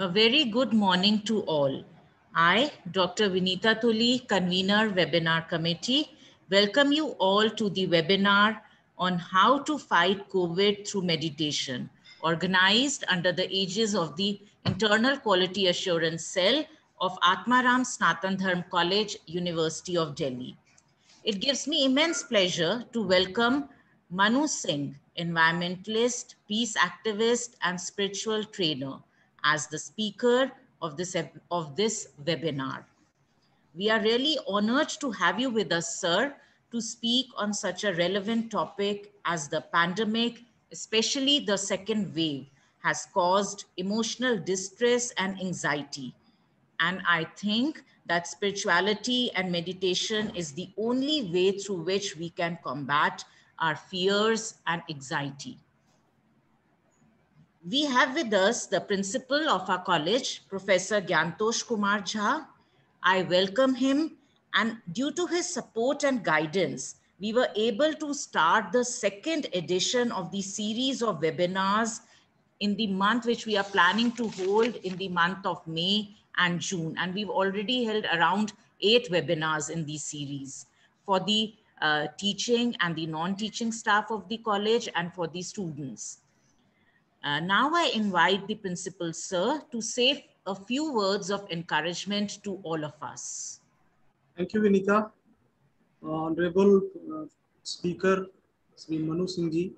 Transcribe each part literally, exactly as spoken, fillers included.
A very good morning to all. I, Doctor Vinita Tuli, Convener Webinar Committee, welcome you all to the webinar on how to fight COVID through meditation, organized under the aegis of the Internal Quality Assurance Cell of Atmaram Sanatan Dharm College, University of Delhi. It gives me immense pleasure to welcome Manu Singh, environmentalist, peace activist, and spiritual trainer, as the speaker of this, of this webinar. We are really honored to have you with us, sir, to speak on such a relevant topic as the pandemic, especially the second wave, has caused emotional distress and anxiety. And I think that spirituality and meditation is the only way through which we can combat our fears and anxiety. We have with us the principal of our college, Professor Gyantosh Kumar Jha. I welcome him, and due to his support and guidance, we were able to start the second edition of the series of webinars in the month which we are planning to hold in the month of May and June. And we've already held around eight webinars in this series for the uh, teaching and the non-teaching staff of the college and for the students. Uh, now I invite the principal, sir, to say a few words of encouragement to all of us. Thank you, Vinita. Uh, Honorable uh, Speaker, Sri Manu Singh ji,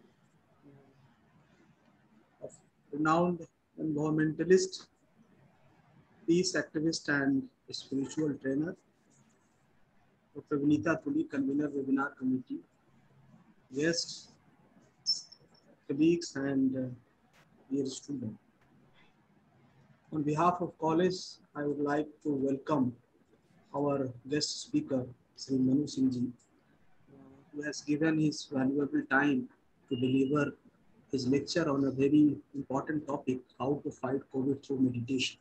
uh, renowned environmentalist, peace activist, and spiritual trainer. Doctor Vinita Tuli, Convener Webinar Committee. Guests, colleagues, and uh, dear students. On behalf of college, I would like to welcome our guest speaker, Sri Manu Singh ji, uh, who has given his valuable time to deliver his lecture on a very important topic, how to fight COVID through meditation.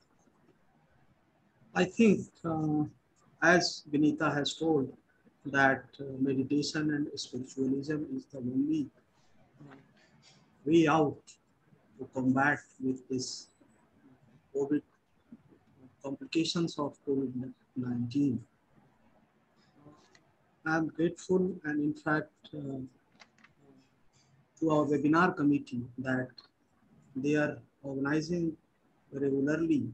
I think, uh, as Vinita has told, that uh, meditation and spiritualism is the only uh, way out to combat with this COVID complications of COVID nineteen. I am grateful and in fact uh, to our webinar committee that they are organizing regularly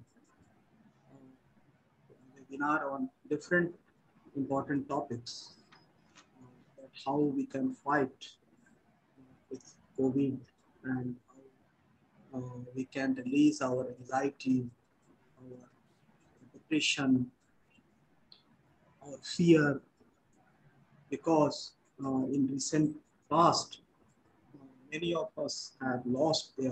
uh, webinar on different important topics, uh, that how we can fight with COVID and how uh, we can release our anxiety, our depression, our fear, because uh, in recent past, uh, many of us have lost their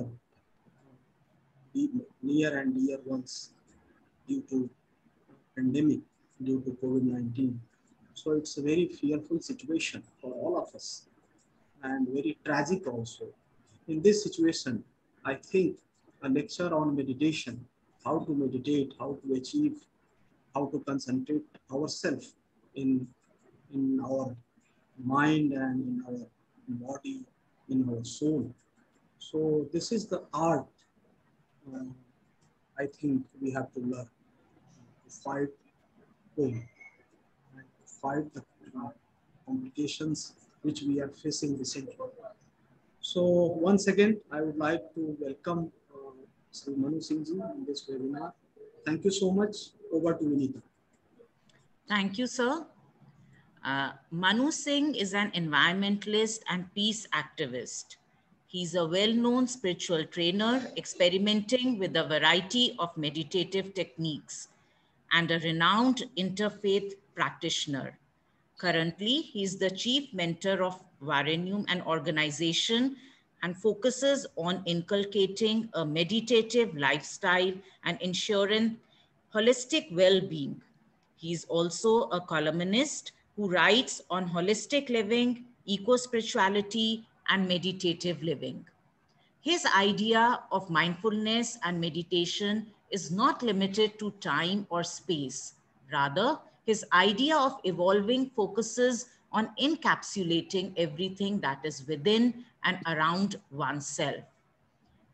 uh, near and dear ones due to pandemic, due to COVID nineteen. So it's a very fearful situation for all of us and very tragic also. In this situation, I think a lecture on meditation, how to meditate, how to achieve, how to concentrate ourselves in, in our mind and in our body, in our soul. So this is the art uh, I think we have to learn to fight COVID and to fight the uh, complications which we are facing recently. So once again, I would like to welcome uh, Sri Manu Singh ji in this webinar. Thank you so much. Over to Vinita. Thank you, sir. Uh, Manu Singh is an environmentalist and peace activist. He's a well-known spiritual trainer experimenting with a variety of meditative techniques and a renowned interfaith practitioner. Currently, he is the chief mentor of Varanium, an organization, and focuses on inculcating a meditative lifestyle and ensuring holistic well-being. He is also a columnist who writes on holistic living, eco-spirituality, and meditative living. His idea of mindfulness and meditation is not limited to time or space. Rather, his idea of evolving focuses on encapsulating everything that is within and around oneself.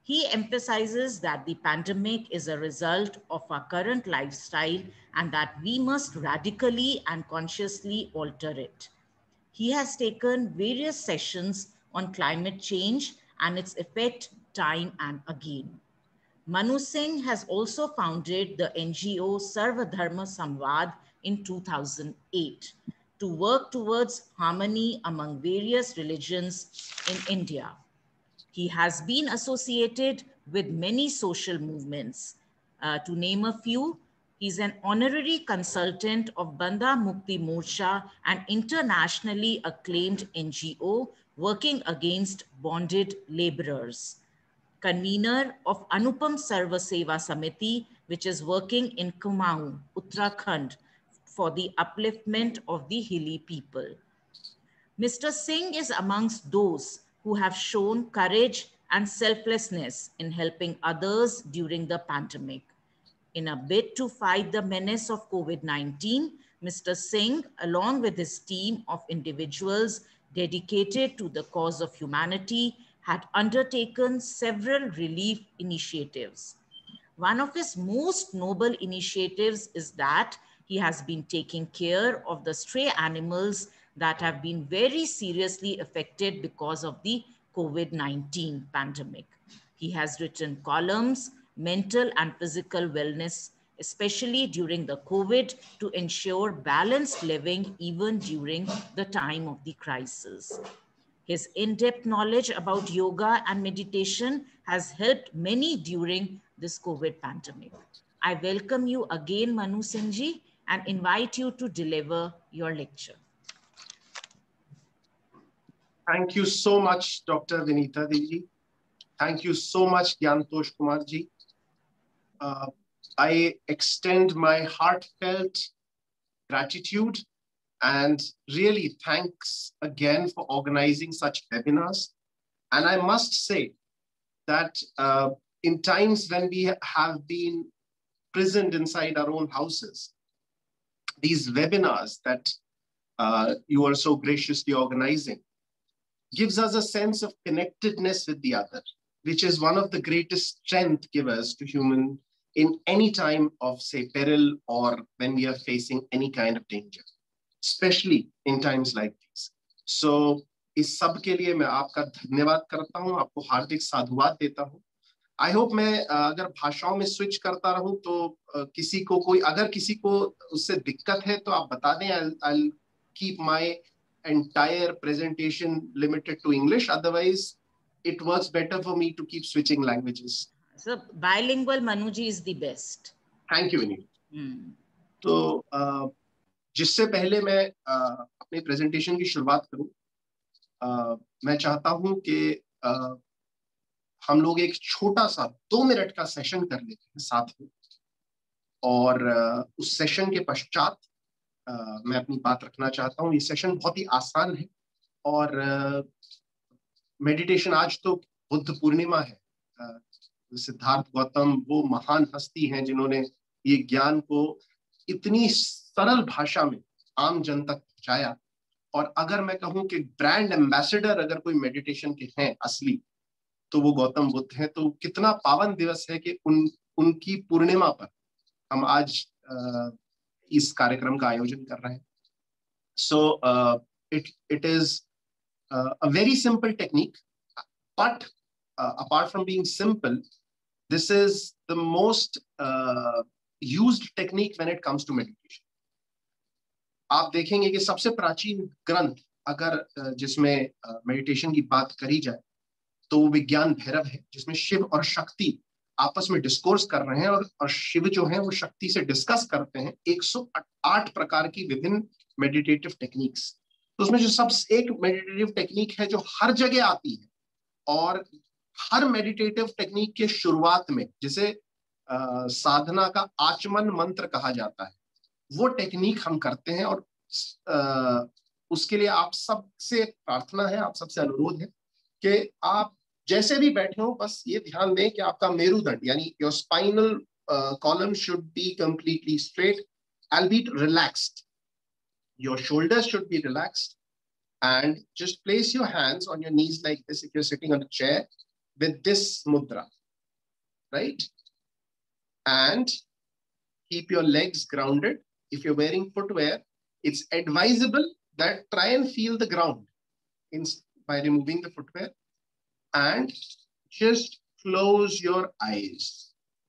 He emphasizes that the pandemic is a result of our current lifestyle and that we must radically and consciously alter it. He has taken various sessions on climate change and its effect time and again. Manu Singh has also founded the N G O Sarvadharma Samvad in two thousand eight to work towards harmony among various religions in India. He has been associated with many social movements. Uh, to name a few, he's an honorary consultant of Banda Mukti Morcha, an internationally acclaimed N G O working against bonded laborers. Convener of Anupam Sarva Seva Samiti, which is working in Kumaon, Uttarakhand, for the upliftment of the hilly people. Mister Singh is amongst those who have shown courage and selflessness in helping others during the pandemic. In a bid to fight the menace of COVID nineteen, Mister Singh, along with his team of individuals dedicated to the cause of humanity, had undertaken several relief initiatives. One of his most noble initiatives is that he has been taking care of the stray animals that have been very seriously affected because of the COVID nineteen pandemic. He has written columns, mental and physical wellness, especially during the COVID, to ensure balanced living even during the time of the crisis. His in-depth knowledge about yoga and meditation has helped many during this COVID pandemic. I welcome you again, Manu Singh ji, and invite you to deliver your lecture. Thank you so much, Doctor Vinita Devi. Thank you so much, Gyantosh Kumar ji. Uh, I extend my heartfelt gratitude and really thanks again for organizing such webinars. And I must say that uh, in times when we have been prisoned inside our own houses, these webinars that uh, you are so graciously organizing gives us a sense of connectedness with the other, which is one of the greatest strength givers to human in any time of, say, peril or when we are facing any kind of danger, especially in times like these. So, इस सब के लिए मैं आपका धन्यवाद करता हूँ, आपको हार्दिक साधुवाद देता हूँ. I hope मैं अगर भाषाओं में switch करता रहूँ तो किसी को कोई अगर किसी को उससे दिक्कत है तो आप बता दें. I'll, I'll keep my entire presentation limited to English. Otherwise, it works better for me to keep switching languages. So bilingual Manuji is the best. Thank you, Vinita. Hmm. तो uh, जिससे पहले मैं uh, अपने presentation की शुरुआत करूं, uh, मैं चाहता हूं कि uh, हम लोग एक छोटा सा दो मिनट का सेशन कर लेते हैं साथ में, और uh, उस सेशन के पश्चात uh, मैं अपनी बात रखना चाहता हूं. ये सेशन बहुत ही आसान है और मेडिटेशन uh, आज तो बुद्ध पूर्णिमा है. uh, सिद्धार्थ गौतम वो महान हस्ती हैं जिन्होंने ये ज्ञान को इतनी सरल भाषा में आम जन तक पहुंचाया. और अगर मैं कहूं कि ब्रांड एम्बेसडर अगर कोई मेडिटेशन के हैं असली, तो वो गौतम बुद्ध हैं. तो कितना पावन दिवस है कि उन उनकी पूर्णिमा पर हम आज आ, इस कार्यक्रम का आयोजन कर रहे हैं. So it it is a very simple technique, but apart from being simple, this is the most uh, used technique when it comes to meditation. आप देखेंगे कि सबसे प्राचीन ग्रंथ अगर जिसमें मेडिटेशन की बात करी जाए तो वो विज्ञान भैरव है, जिसमें शिव और शक्ति आपस में डिस्कोर्स कर रहे हैं और, और शिव जो है वो शक्ति से डिस्कस करते हैं एक सौ आठ प्रकार की विभिन्न मेडिटेटिव टेक्निक्स. तो उसमें जो सबसे एक मेडिटेटिव टेक्निक है जो हर जगह आती है और हर मेडिटेटिव टेक्निक के शुरुआत में जिसे आ, साधना का आचमन मंत्र कहा जाता है, वो टेक्निक हम करते हैं. और आ, उसके लिए आप सबसे प्रार्थना है, आप सबसे अनुरोध है कि आप जैसे भी बैठे हो बस ये ध्यान दें कि आपका मेरुदंड यानी your spinal column should be completely straight, albeit relaxed. Your shoulders should be relaxed, and just place your hands on your knees like this if you're sitting on a chair, with this mudra. right? And keep your legs grounded. If you're wearing footwear, it's advisable that try and feel the ground in, by removing the footwear, and just close your eyes.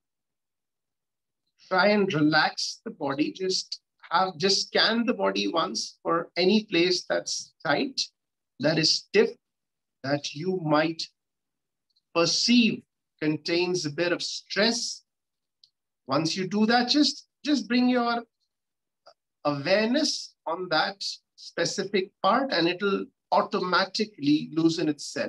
Try and relax the body. Just have, just scan the body once for any place that's tight, that is stiff, that you might perceive contains a bit of stress. Once you do that, just, just bring your awareness on that specific part and it'll automatically loosen itself.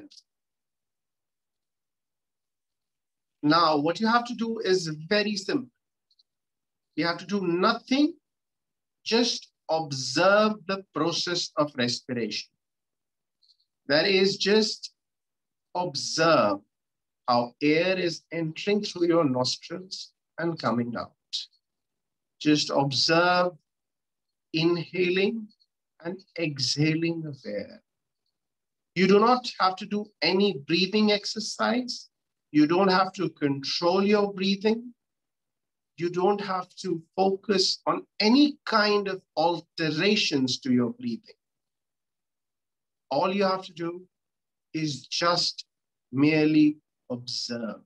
Now, what you have to do is very simple. You have to do nothing, just observe the process of respiration. That is, just observe how air is entering through your nostrils and coming out. Just observe inhaling and exhaling of air. You do not have to do any breathing exercise. You don't have to control your breathing. You don't have to focus on any kind of alterations to your breathing. All you have to do is just merely observe.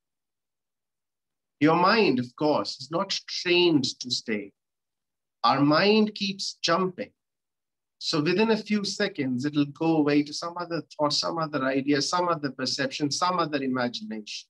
Your mind, of course, is not trained to stay. Our mind keeps jumping. So within a few seconds, it'll go away to some other thought, some other idea, some other perception, some other imagination.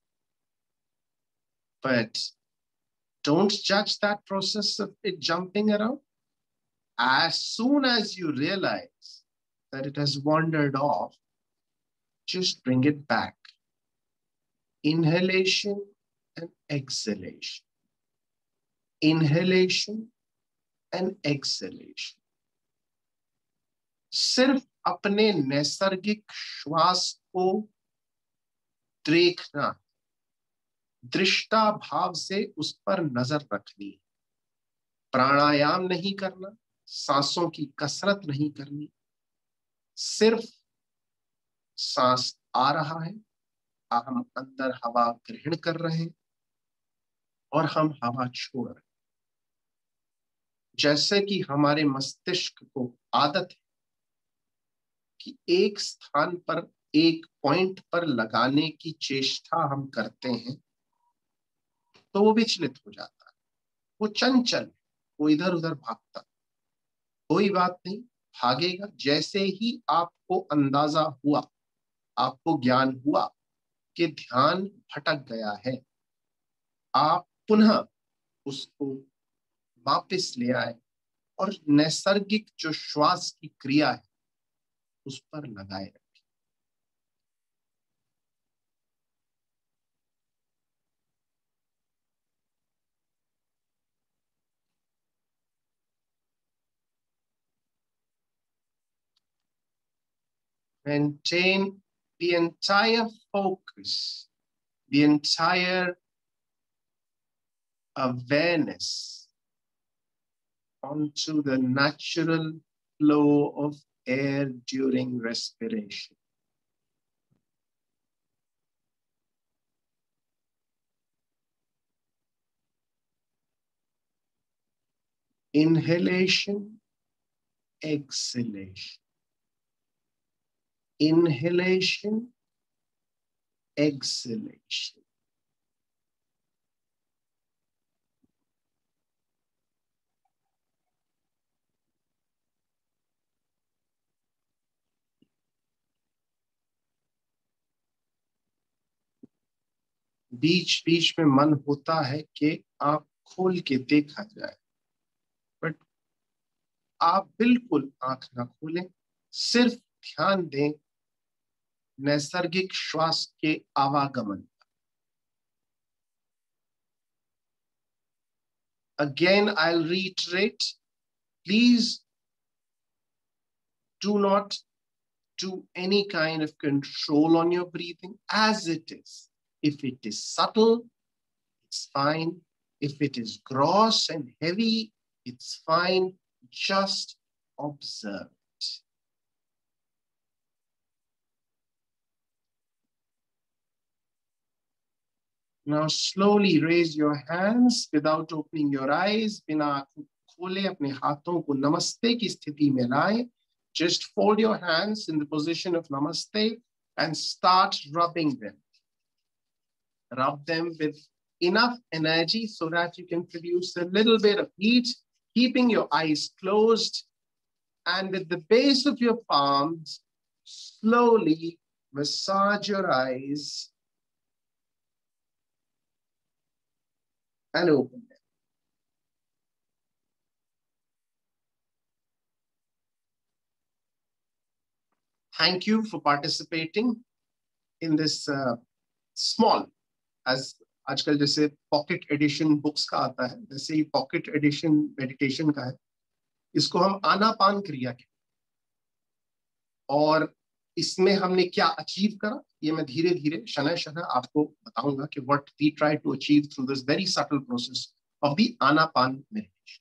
But don't judge that process of it jumping around. As soon as you realize that it has wandered off, just bring it back. Inhalation and exhalation. Inhalation and exhalation. सिर्फ अपने नैसर्गिक श्वास को देखना, दृष्टा भाव से उस पर नजर रखनी। प्राणायाम नहीं करना, सांसों की कसरत नहीं करनी, सिर्फ सांस आ रहा है, हम अंदर हवा ग्रहण कर रहे हैं और हम हवा छोड़ रहे हैं। जैसे कि हमारे मस्तिष्क को आदत है कि एक स्थान पर, एक पॉइंट पर लगाने की चेष्टा हम करते हैं, तो वो विचलित हो जाता है, वो चंचल, वो इधर उधर भागता। कोई बात नहीं, भागेगा। जैसे ही आपको अंदाजा हुआ, आपको ज्ञान हुआ कि ध्यान भटक गया है, आप पुनः उसको वापस ले आए और नैसर्गिक जो श्वास की क्रिया है उस पर लगाए रखें। Maintain the entire focus, the entire awareness onto the natural flow of air during respiration. Inhalation, exhalation. Inhalation, exhalation. बीच बीच में मन होता है कि आप खोल के देखा जाए, बट आप बिल्कुल आंख ना खोलें, सिर्फ ध्यान दें नैसर्गिक श्वास के आवागमन। Again, I'll reiterate, please do not do any kind of control on your breathing as it is. If it is subtle, it's fine. If it is gross and heavy, it's fine. Just observe it. Now slowly raise your hands without opening your eyes. बिना आंखों खोले अपने हाथों को नमस्ते की स्थिति में लाएं. Just fold your hands in the position of namaste and start rubbing them. Rub them with enough energy so that you can produce a little bit of heat, keeping your eyes closed. And with the base of your palms, slowly massage your eyes and open them. Thank you for participating in this uh, small, as आजकल जैसे pocket edition books का आता है, वैसे ही pocket edition meditation का है. इसको हम आनापान क्रिया के, और इसमें हमने क्या अचीव करा ये मैं धीरे धीरे शनय शनय आपको बताऊंगा कि what we try to achieve through this very subtle process of the Anapana meditation.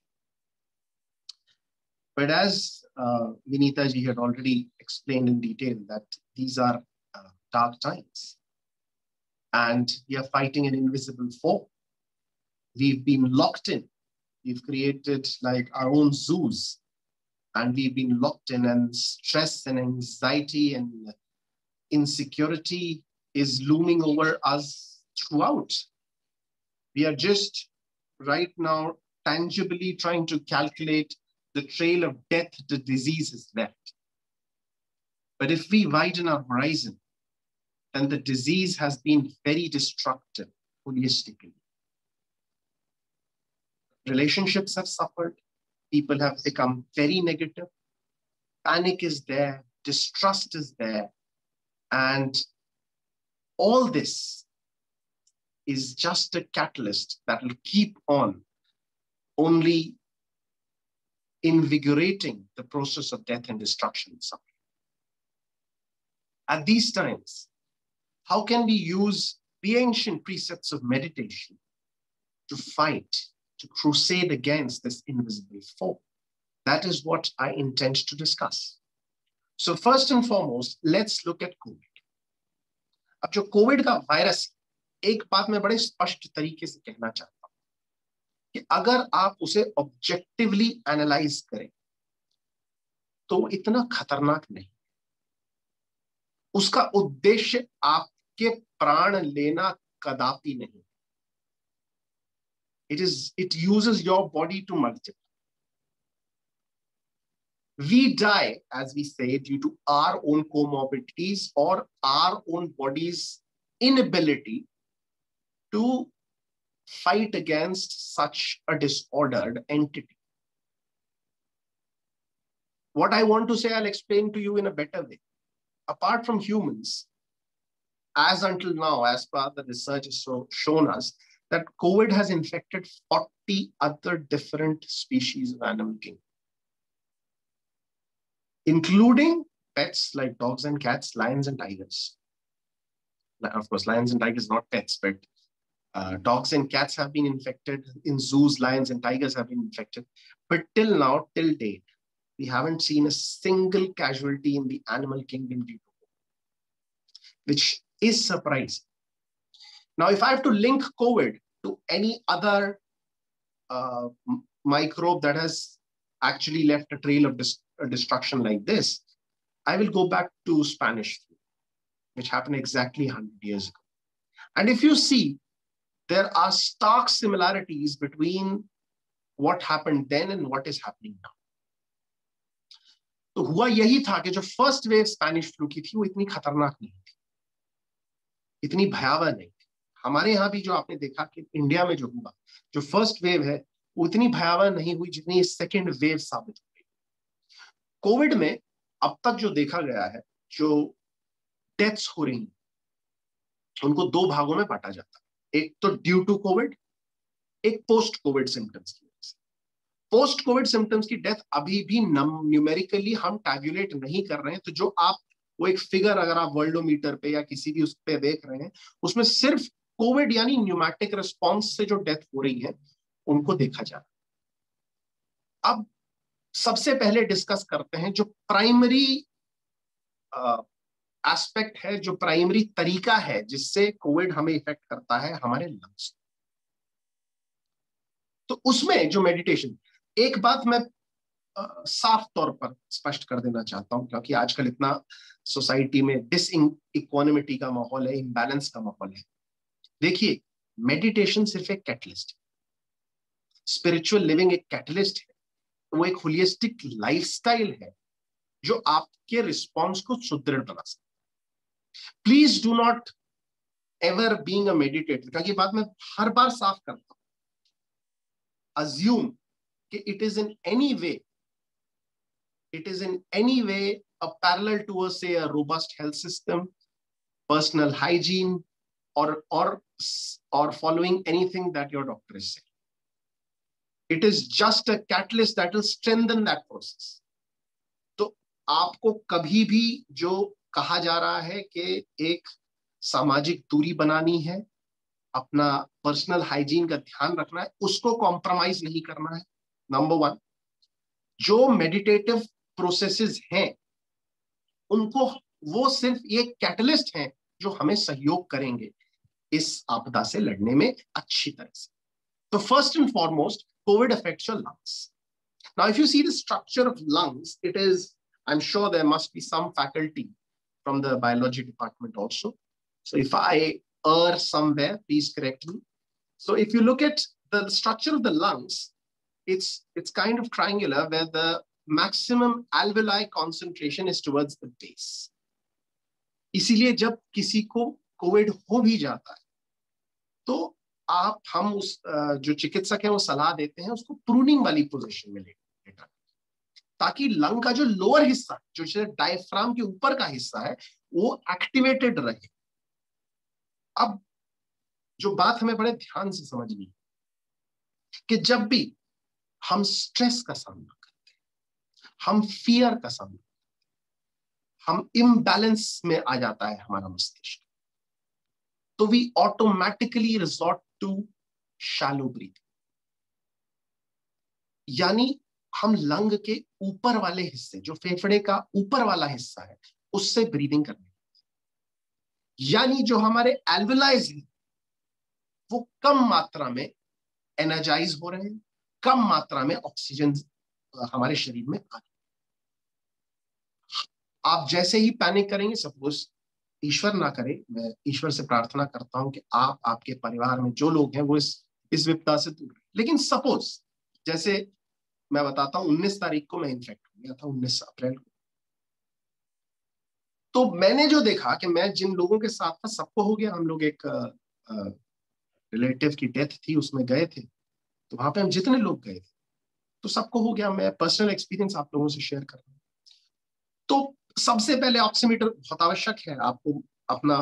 But as uh, Vinita ji had already explained in detail that these are uh, dark times and we are fighting an invisible foe. We've been locked in. We've created like our own zoos, and we've been locked in, and stress and anxiety and insecurity is looming over us throughout. We are just right now tangibly trying to calculate the trail of death the disease has left. But if we widen our horizon, then the disease has been very destructive holistically. Relationships have suffered. People have become very negative. Panic is there. Distrust is there. And all this is just a catalyst that will keep on only invigorating the process of death and destruction. At these times, how can we use the ancient precepts of meditation to fight, to crusade against this invisible foe? That is what I intend to discuss. So first and foremost, let's look at COVID. अब जो Covid का virus, एक बात मैं बड़े स्पष्ट तरीके से कहना चाहता हूं कि अगर आप उसे ऑब्जेक्टिवली एनालाइज करें तो इतना खतरनाक नहीं. उसका उद्देश्य आपके प्राण लेना कदापि नहीं. It is, it uses your body to multiply. We die, as we say, due to our own comorbidities or our own body's inability to fight against such a disordered entity. What I want to say, I'll explain to you in a better way. Apart from humans, as until now, as per the research has so shown us, that COVID has infected forty other different species of animal kingdom, including pets like dogs and cats, lions and tigers. Now, of course, lions and tigers not pets, but uh, dogs and cats have been infected. In zoos, lions and tigers have been infected. But till now, till date, we haven't seen a single casualty in the animal kingdom due to COVID, which is surprising. Now, if I have to link COVID to any other uh, microbe that has actually left a trail of dis destruction like this, I will go back to Spanish flu, which happened exactly one hundred years ago. And if you see, there are stark similarities between what happened then and what is happening now. तो हुआ यही था कि जो first wave Spanish flu की थी वो इतनी खतरनाक नहीं थी, इतनी भयावह नहीं थी. हमारे यहाँ भी जो आपने देखा कि इंडिया में जो हुआ, जो फर्स्ट वेव है, वो इतनी भयावह नहीं हुई जितनी सेकेंड वेव साबित हो गई. कोविड में अब तक जो देखा गया है, जो डेथ्स हो रही हैं, उनको दो भागों में बांटा जाता है. एक तो ड्यू टू कोविड, एक पोस्ट कोविड सिम्टम्स की वजह से. पोस्ट कोविड सिम्टम्स की डेथ अभी भी न्यूमेरिकली हम टैबुलेट नहीं कर रहे हैं. तो जो आप वो एक फिगर अगर आप वर्ल्डोमीटर पे या किसी भी उस पे देख रहे हैं, उसमें सिर्फ कोविड यानी न्यूमैटिक रिस्पॉन्स से जो डेथ हो रही है उनको देखा जा रहा है. अब सबसे पहले डिस्कस करते हैं जो प्राइमरी एस्पेक्ट है, जो प्राइमरी तरीका है जिससे कोविड हमें इफेक्ट करता है, हमारे लंग्स। तो उसमें जो मेडिटेशन, एक बात मैं आ, साफ तौर पर स्पष्ट कर देना चाहता हूं, क्योंकि आजकल इतना सोसाइटी में डिस इक्वानिमिटी का माहौल है, इम्बैलेंस का माहौल है। देखिए, मेडिटेशन सिर्फ एक कैटलिस्ट है, स्पिरिचुअल लिविंग एक कैटलिस्ट है, वो एक होलिस्टिक लाइफस्टाइल है जो आपके रिस्पॉन्स को सुदृढ़ बना सकता है। Please do not ever being a meditator, क्योंकि बात मैं हर बार साफ करता हूं, अज्यूम कि it is in any way it is in any way a parallel to a say a robust health system, personal hygiene, or or or following anything that your doctor is saying. It is just a catalyst that will strengthen that process. तो आपको कभी भी जो कहा जा रहा है कि एक सामाजिक दूरी बनानी है, अपना पर्सनल हाइजीन का ध्यान रखना है, उसको कॉम्प्रोमाइज नहीं करना है। नंबर वन, जो मेडिटेटिव प्रोसेसेस हैं उनको, वो सिर्फ ये कैटलिस्ट हैं जो हमें सहयोग करेंगे इस आपदा से लड़ने में अच्छी तरह से। तो first and foremost, covid affects your lungs. Now if you see the structure of lungs, it is, I am sure there must be some faculty from the biology department also, so if I err somewhere, please correct me. So if you look at the structure of the lungs, it's it's kind of triangular, where the maximum alveoli concentration is towards the base. इसीलिए जब किसी को Covid हो भी जाता है तो आप हम उस जो चिकित्सक है वो सलाह देते हैं उसको प्रूनिंग वाली पोजीशन में लेकर, ताकि लंग का जो लोअर हिस्सा, जो डायफ्राम के ऊपर का हिस्सा है, वो एक्टिवेटेड रहे। अब जो बात हमें बड़े ध्यान से समझनी है कि जब भी हम स्ट्रेस का सामना करते हैं, हम फियर का सामना करते हैं, हम इम्बैलेंस में आ जाता है हमारा मस्तिष्क, तो we automatically resort to shallow breathing, यानी हम लंग के ऊपर वाले हिस्से, जो फेफड़े का ऊपर वाला हिस्सा है, उससे ब्रीदिंग करने, यानी जो हमारे एल्वेलाइज हैं वो कम मात्रा में एनर्जाइज हो रहे हैं, कम मात्रा में ऑक्सीजन हमारे शरीर में आ रही है। आप जैसे ही पैनिक करेंगे, सपोज ईश्वर ना करे, मैं ईश्वर से प्रार्थना करता हूं कि आप, आपके परिवार में जो लोग हैं वो इस इस विपदा से दूर, लेकिन सपोज जैसे मैं बताता हूं, उन्नीस तारीख को मैं इन्फेक्ट हो गया था, उन्नीस अप्रैल को। तो मैंने जो देखा कि मैं जिन लोगों के साथ था सबको हो गया। हम लोग एक रिलेटिव की डेथ थी, उसमें गए थे, तो वहां पे हम जितने लोग गए थे तो सबको हो गया। मैं पर्सनल एक्सपीरियंस आप लोगों से शेयर कर रहा हूं। तो सबसे पहले ऑक्सीमीटर बहुत आवश्यक है, आपको अपना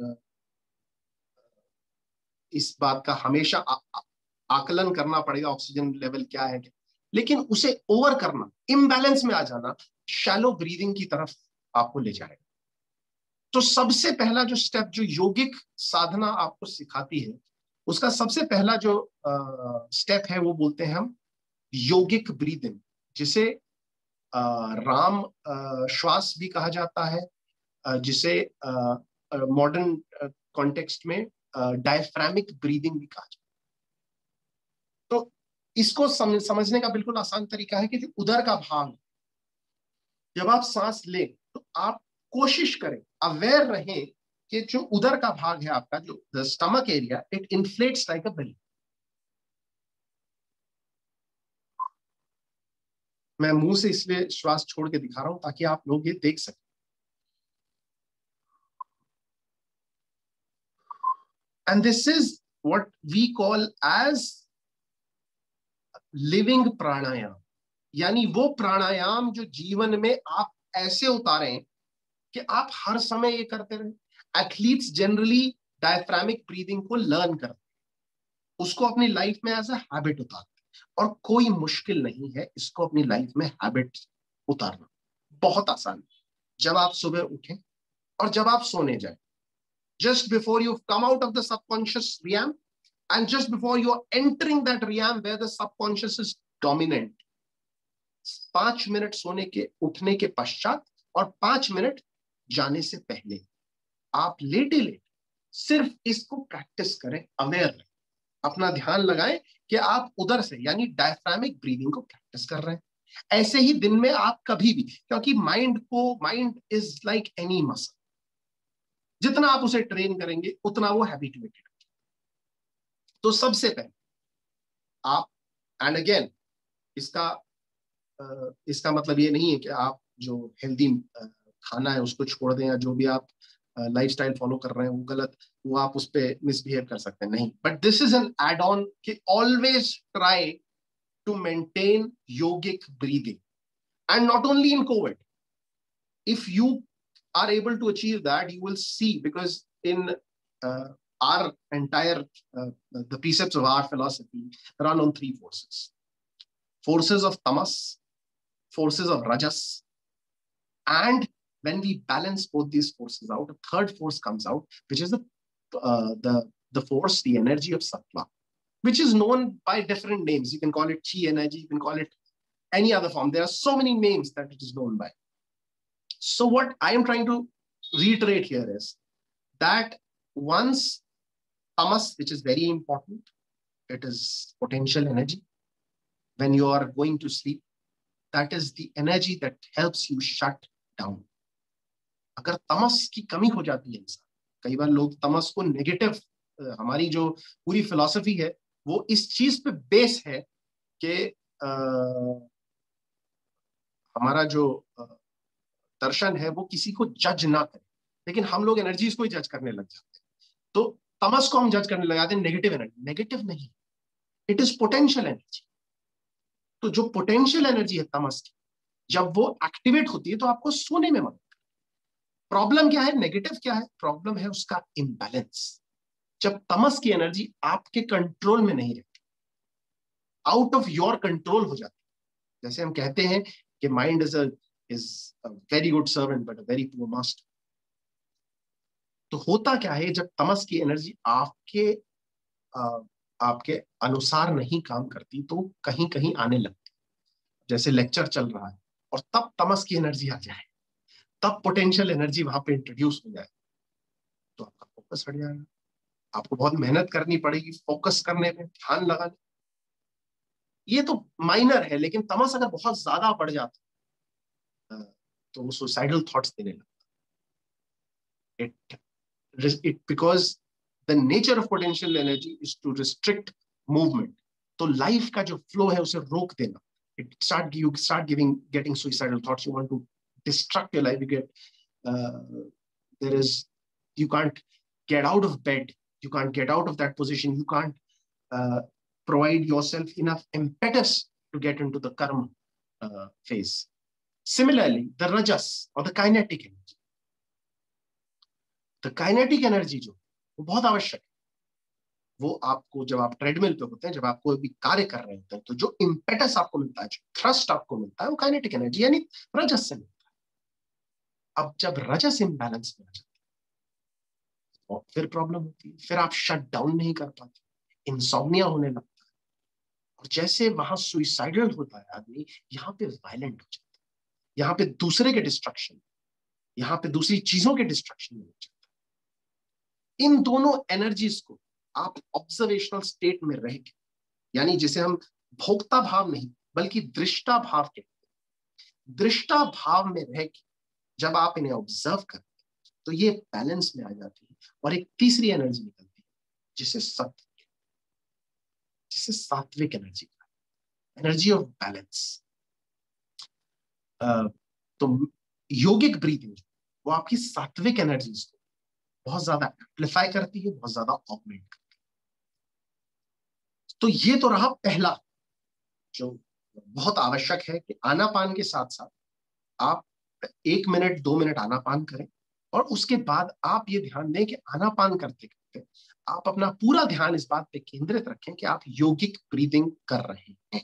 इस बात का हमेशा आ, आ, आकलन करना पड़ेगा, ऑक्सीजन लेवल क्या है, लेकिन उसे ओवर करना, इम्बैलेंस में आ जाना, शैलो ब्रीदिंग की तरफ आपको ले जाएगा। तो सबसे पहला जो स्टेप, जो योगिक साधना आपको सिखाती है, उसका सबसे पहला जो स्टेप है वो बोलते हैं हम योगिक ब्रीदिंग, जिसे आ, राम आ, श्वास भी कहा जाता है, आ, जिसे मॉडर्न कॉन्टेक्स्ट में डायफ्रामिक ब्रीदिंग भी कहा जाता है। तो इसको समझ, समझने का बिल्कुल आसान तरीका है कि जो उदर का भाग, जब आप सांस लें तो आप कोशिश करें, अवेयर रहें कि जो उदर का भाग है आपका, जो the stomach area, it inflates like a balloon. मैं मुंह से इसलिए श्वास छोड़ के दिखा रहा हूं ताकि आप लोग ये देख सकें। And this is what we call as living pranayama, यानी वो प्राणायाम जो जीवन में आप ऐसे उतारें कि आप हर समय ये करते रहे। एथलीट्स जनरली डायफ्रामिक ब्रीदिंग को लर्न करते हैं, उसको अपनी लाइफ में एज अ हैबिट उतारते हैं, और कोई मुश्किल नहीं है इसको अपनी लाइफ में हैबिट उतारना, बहुत आसान है। जब आप सुबह उठें और जब आप सोने जाएं, just before you come out of the subconscious realm and just before you are entering that realm where the subconscious is dominant, पांच मिनट सोने के उठने के पश्चात और पांच मिनट जाने से पहले आप लेटे लेटे सिर्फ इसको प्रैक्टिस करें, अवेयर रहें, अपना ध्यान लगाएं कि आप उधर से यानी डायफ्रामिक ब्रीदिंग को प्रैक्टिस कर रहे हैं। ऐसे ही दिन में आप कभी भी, क्योंकि माइंड को, mind is like any muscle, जितना आप उसे ट्रेन करेंगे उतना वो हैबिचुएटेड। तो सबसे पहले आप, एंड अगेन इसका इसका मतलब ये नहीं है कि आप जो हेल्दी खाना है उसको छोड़ दें, या जो भी आप लाइफस्टाइल फॉलो कर रहे हैं वो गलत, वो आप उस पर मिसबिहेव कर सकते हैं, नहीं। But this is an add on कि always try to maintain yogic breathing, and not only in covid. If you are able to achieve that, you will see, because in uh, our entire uh, the precepts of our philosophy run on three forces: forces of tamas, forces of rajas, and when we balance both these forces out, a third force comes out, which is the uh, the the force, the energy of sattva, which is known by different names. You can call it chi energy, you can call it any other form. There are so many names that it is known by. So what I am trying to reiterate here is that once tamas, which is very important, it is potential energy. When you are going to sleep, that is the energy that helps you shut down. अगर तमस की कमी हो जाती है इंसान, कई बार लोग तमस को नेगेटिव, हमारी जो पूरी फिलॉसफी है वो इस चीज पे बेस है कि हमारा जो दर्शन है वो किसी को जज ना करे, लेकिन हम लोग एनर्जीज को ही जज करने लग जाते हैं। तो तमस को हम जज करने लग जाते हैं नेगेटिव एनर्जी। नेगेटिव नहीं, इट इज पोटेंशियल एनर्जी। तो जो पोटेंशियल एनर्जी है तमस की, जब वो एक्टिवेट होती है तो आपको सोने में मदद। प्रॉब्लम क्या है, नेगेटिव क्या है? प्रॉब्लम है उसका इम्बैलेंस। जब तमस की एनर्जी आपके कंट्रोल में नहीं रहती, आउट ऑफ योर कंट्रोल हो जाती है। जैसे हम कहते हैं कि mind is a is a very good servant but a very poor master. तो होता क्या है, जब तमस की एनर्जी आपके आ, आपके अनुसार नहीं काम करती तो कहीं कहीं आने लगती। जैसे लेक्चर चल रहा है और तब तमस की एनर्जी आ जाए, तब पोटेंशियल एनर्जी वहां पे इंट्रोड्यूस हो जाए, तो आपका फोकस हट जाएगा। आपको बहुत मेहनत करनी पड़ेगी फोकस करने में, ध्यान लगाने। ये तो माइनर है, लेकिन तमस अगर बहुत ज्यादा बढ़ जाता तो वो सुसाइडल थॉट्स देने लगता। It it because the nature of potential energy is to restrict movement. तो लाइफ का जो फ्लो है उसे रोक देना। It start you start giving getting suicidal thoughts, you want to destruct your life, you get there is you can't get out of bed, you can't get out of that position, you can't uh, provide yourself enough impetus to get into the karma uh, phase. Similarly, the rajas or the kinetic energy, the kinetic energy जो वो बहुत आवश्यक है। वो आपको जब आप treadmill पे होते हैं, जब आप कोई भी कार्य कर रहे होते हैं, तो जो इम्पेटस आपको मिलता है, जो थ्रस्ट आपको मिलता है, वो काइनेटिक एनर्जी यानी रजस से मिलता है। अब जब रजस इम्बैलेंस में आ जाता है और फिर प्रॉब्लम होती है, फिर आप शट डाउन नहीं कर पाते, इंसोम्निया होने लगता है, और जैसे वहां सुइसाइडल होता है आदमी, यहाँ पे वायलेंट हो जाता है, यहाँ पे दूसरे के डिस्ट्रक्शन, यहाँ पे दूसरी चीजों के डिस्ट्रक्शन में हो जाता है। इन दोनों एनर्जीज को आप ऑब्जर्वेशनल स्टेट में रह के, यानी जिसे हम भोक्ता भाव नहीं बल्कि दृष्टा भाव कहते हैं, दृष्टा भाव में रह के जब आप इन्हें ऑब्जर्व करते हैं तो ये बैलेंस में आ जाती है, और एक तीसरी एनर्जी निकलती है जिसे सत्व, जिसे सात्विक एनर्जी का, एनर्जी ऑफ बैलेंस। तो योगिक ब्रीथिंग वो आपकी सात्विक एनर्जीज को बहुत ज्यादा एम्प्लीफाई करती है, बहुत ज्यादा ऑगमेंट करती है। तो ये तो रहा पहला जो बहुत आवश्यक है कि आनापान के साथ साथ आप एक मिनट दो मिनट आनापान करें, और उसके बाद आप ये ध्यान दें कि आनापान करते करते आप अपना पूरा ध्यान इस बात पे केंद्रित रखें कि आप योगिक ब्रीदिंग कर रहे हैं।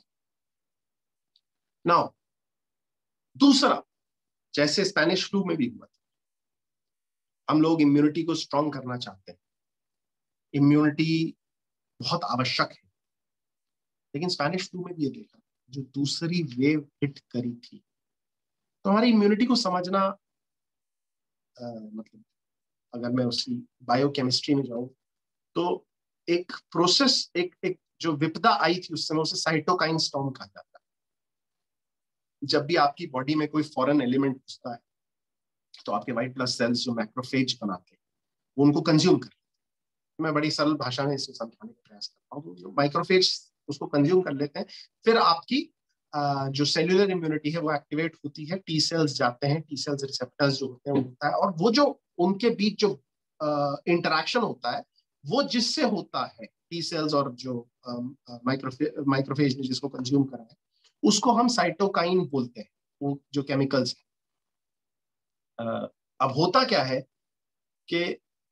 नाउ दूसरा, जैसे स्पेनिश फ्लू में भी हुआ था, हम लोग इम्यूनिटी को स्ट्रांग करना चाहते हैं, इम्यूनिटी बहुत आवश्यक है, लेकिन स्पेनिश फ्लू में भी ये देखा, जो दूसरी वेव हिट करी थी, तो हमारी इम्यूनिटी को समझना मतलब अगर मैं उसकी बायोकेमिस्ट्री में जाऊं तो एक प्रोसेस, एक एक जो विपदा आई थी उस समय, उसे साइटोकाइन स्टॉर्म कहा जाता है। जब भी आपकी बॉडी में कोई फॉरेन एलिमेंट घुसता है तो आपके व्हाइट ब्लड सेल्स जो मैक्रोफेज बनाते हैं वो उनको कंज्यूम कर, मैं बड़ी सरल भाषा में इसे समझाने का प्रयास करता हूँ। जो माइक्रोफेज उसको कंज्यूम कर लेते हैं, फिर आपकी Uh, जो सेल्यूलर इम्यूनिटी है वो एक्टिवेट होती है, टी सेल्स जाते हैं, टी सेल्स रिसेप्टर्स जो होते हैं वो होता है, और वो जो उनके बीच जो इंटरेक्शन uh, होता है वो जिससे होता है टी सेल्स और जो माइक्रोफे माइक्रोफेज ने जिसको कंज्यूम करा है उसको हम साइटोकाइन बोलते हैं, वो जो केमिकल्स है। uh, अब होता क्या है कि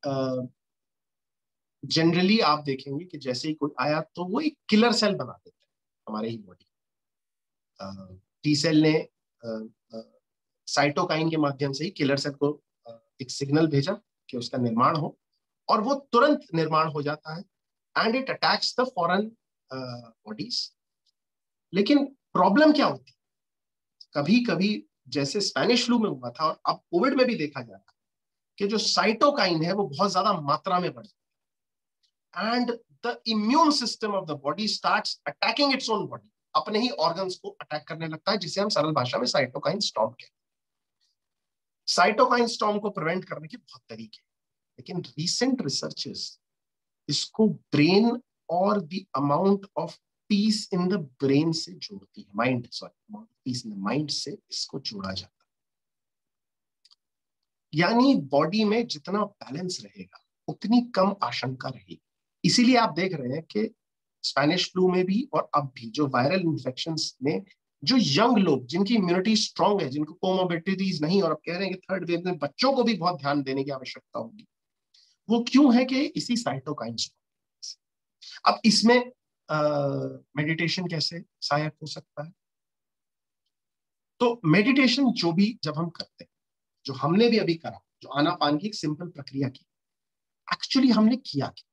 जनरली uh, आप देखेंगे कि जैसे ही कोई आया तो वो एक किलर सेल बना देता है हमारे ही बॉडी। टी सेल ने साइटोकाइन के माध्यम से ही किलर सेल को एक सिग्नल भेजा कि उसका निर्माण हो, और वो तुरंत निर्माण हो जाता है and it attacks the foreign bodies. लेकिन प्रॉब्लम क्या होती है, कभी कभी जैसे स्पेनिश फ्लू में हुआ था और अब कोविड में भी देखा जा रहा है कि जो साइटोकाइन है वो बहुत ज्यादा मात्रा में बढ़ जाता है and the immune system of the body starts attacking its own body, अपने ही ऑर्गन्स को अटैक करने लगता है, जिसे हम सरल भाषा में साइटोकाइन स्टॉर्म कहते हैं। साइटोकाइन स्टॉर्म को प्रिवेंट करने के बहुत तरीके हैं, लेकिन रीसेंट रिसर्चेस इसको ब्रेन और the amount of peace in the brain से जोड़ती है, mind sorry amount of peace in the mind से इसको जोड़ा जाता है। यानी बॉडी में जितना बैलेंस रहेगा उतनी कम आशंका रहेगी। इसीलिए आप देख रहे हैं कि स्पेनिश फ्लू में भी और अब भी जो वायरल इन्फेक्शंस में जो यंग लोग जिनकी इम्यूनिटी स्ट्रांग है, जिनको कोमोर्बिडिटीज नहीं, और अब कह रहे हैं कि थर्ड वेव में बच्चों को भी बहुत ध्यान देने की आवश्यकता होगी, वो क्यों है कि इसी साइटोकाइन स्टॉर्म। अब इसमें मेडिटेशन कैसे सहायक हो सकता है? तो मेडिटेशन जो भी जब हम करते हैं, जो हमने भी अभी करा, जो आनापान की एक सिंपल प्रक्रिया की, एक्चुअली हमने किया क्या?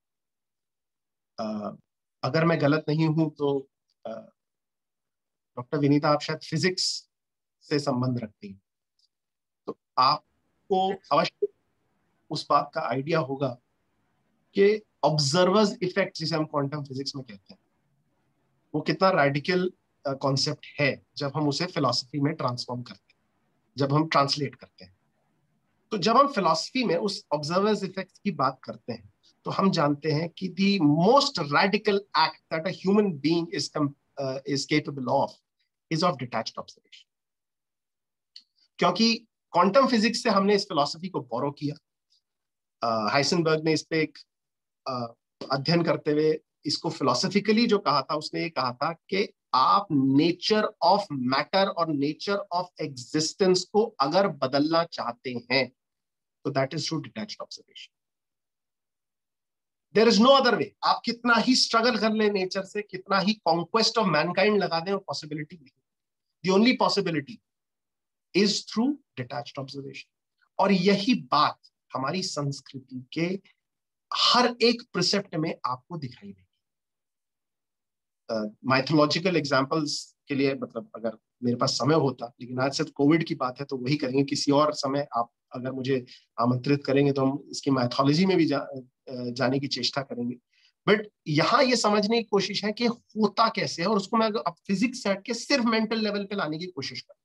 uh, अगर मैं गलत नहीं हूं तो डॉक्टर विनीता आप शायद फिजिक्स से संबंध रखती हैं, तो आपको अवश्य उस बात का आइडिया होगा कि ऑब्जर्वर्स इफेक्ट जिसे हम क्वांटम फिजिक्स में कहते हैं वो कितना रेडिकल कॉन्सेप्ट uh, है जब हम उसे फिलॉसफी में ट्रांसफॉर्म करते हैं, जब हम ट्रांसलेट करते हैं। तो जब हम फिलॉसफी में उस ऑब्जर्वर्स इफेक्ट की बात करते हैं तो हम जानते हैं कि the most radical act that a human being is is capable of is of detached observation. क्योंकि क्वांटम फिजिक्स से हमने इस फिलॉसफी को बोरो किया। हाइसेनबर्ग uh, ने इस पे एक uh, अध्ययन करते हुए इसको फिलोसफिकली जो कहा था, उसने ये कहा था कि आप नेचर ऑफ मैटर और नेचर ऑफ एग्जिस्टेंस को अगर बदलना चाहते हैं तो that is through detached observation. There is no other way. आप कितना ही स्ट्रगल कर ले नेचर से, कितना ही कॉन्क्वेस्ट ऑफ मैनकाइंड लगा दें, वो पॉसिबिलिटी नहीं। The only possibility is through detached observation. और यही बात हमारी संस्कृति के हर एक प्रिसेप्ट में आपको दिखाई देगी। माइथोलॉजिकल uh, एग्जाम्पल्स के लिए मतलब अगर मेरे पास समय होता, लेकिन आज सिर्फ कोविड की बात है तो वही करेंगे। किसी और समय आप अगर मुझे आमंत्रित करेंगे तो हम इसकी माइथोलॉजी में भी जा, जाने की चेष्टा करेंगे। बट यहाँ ये समझने की कोशिश है कि होता कैसे है, और उसको मैं अब फिजिक्स से हट के सिर्फ मेंटल लेवल पे लाने की कोशिश करता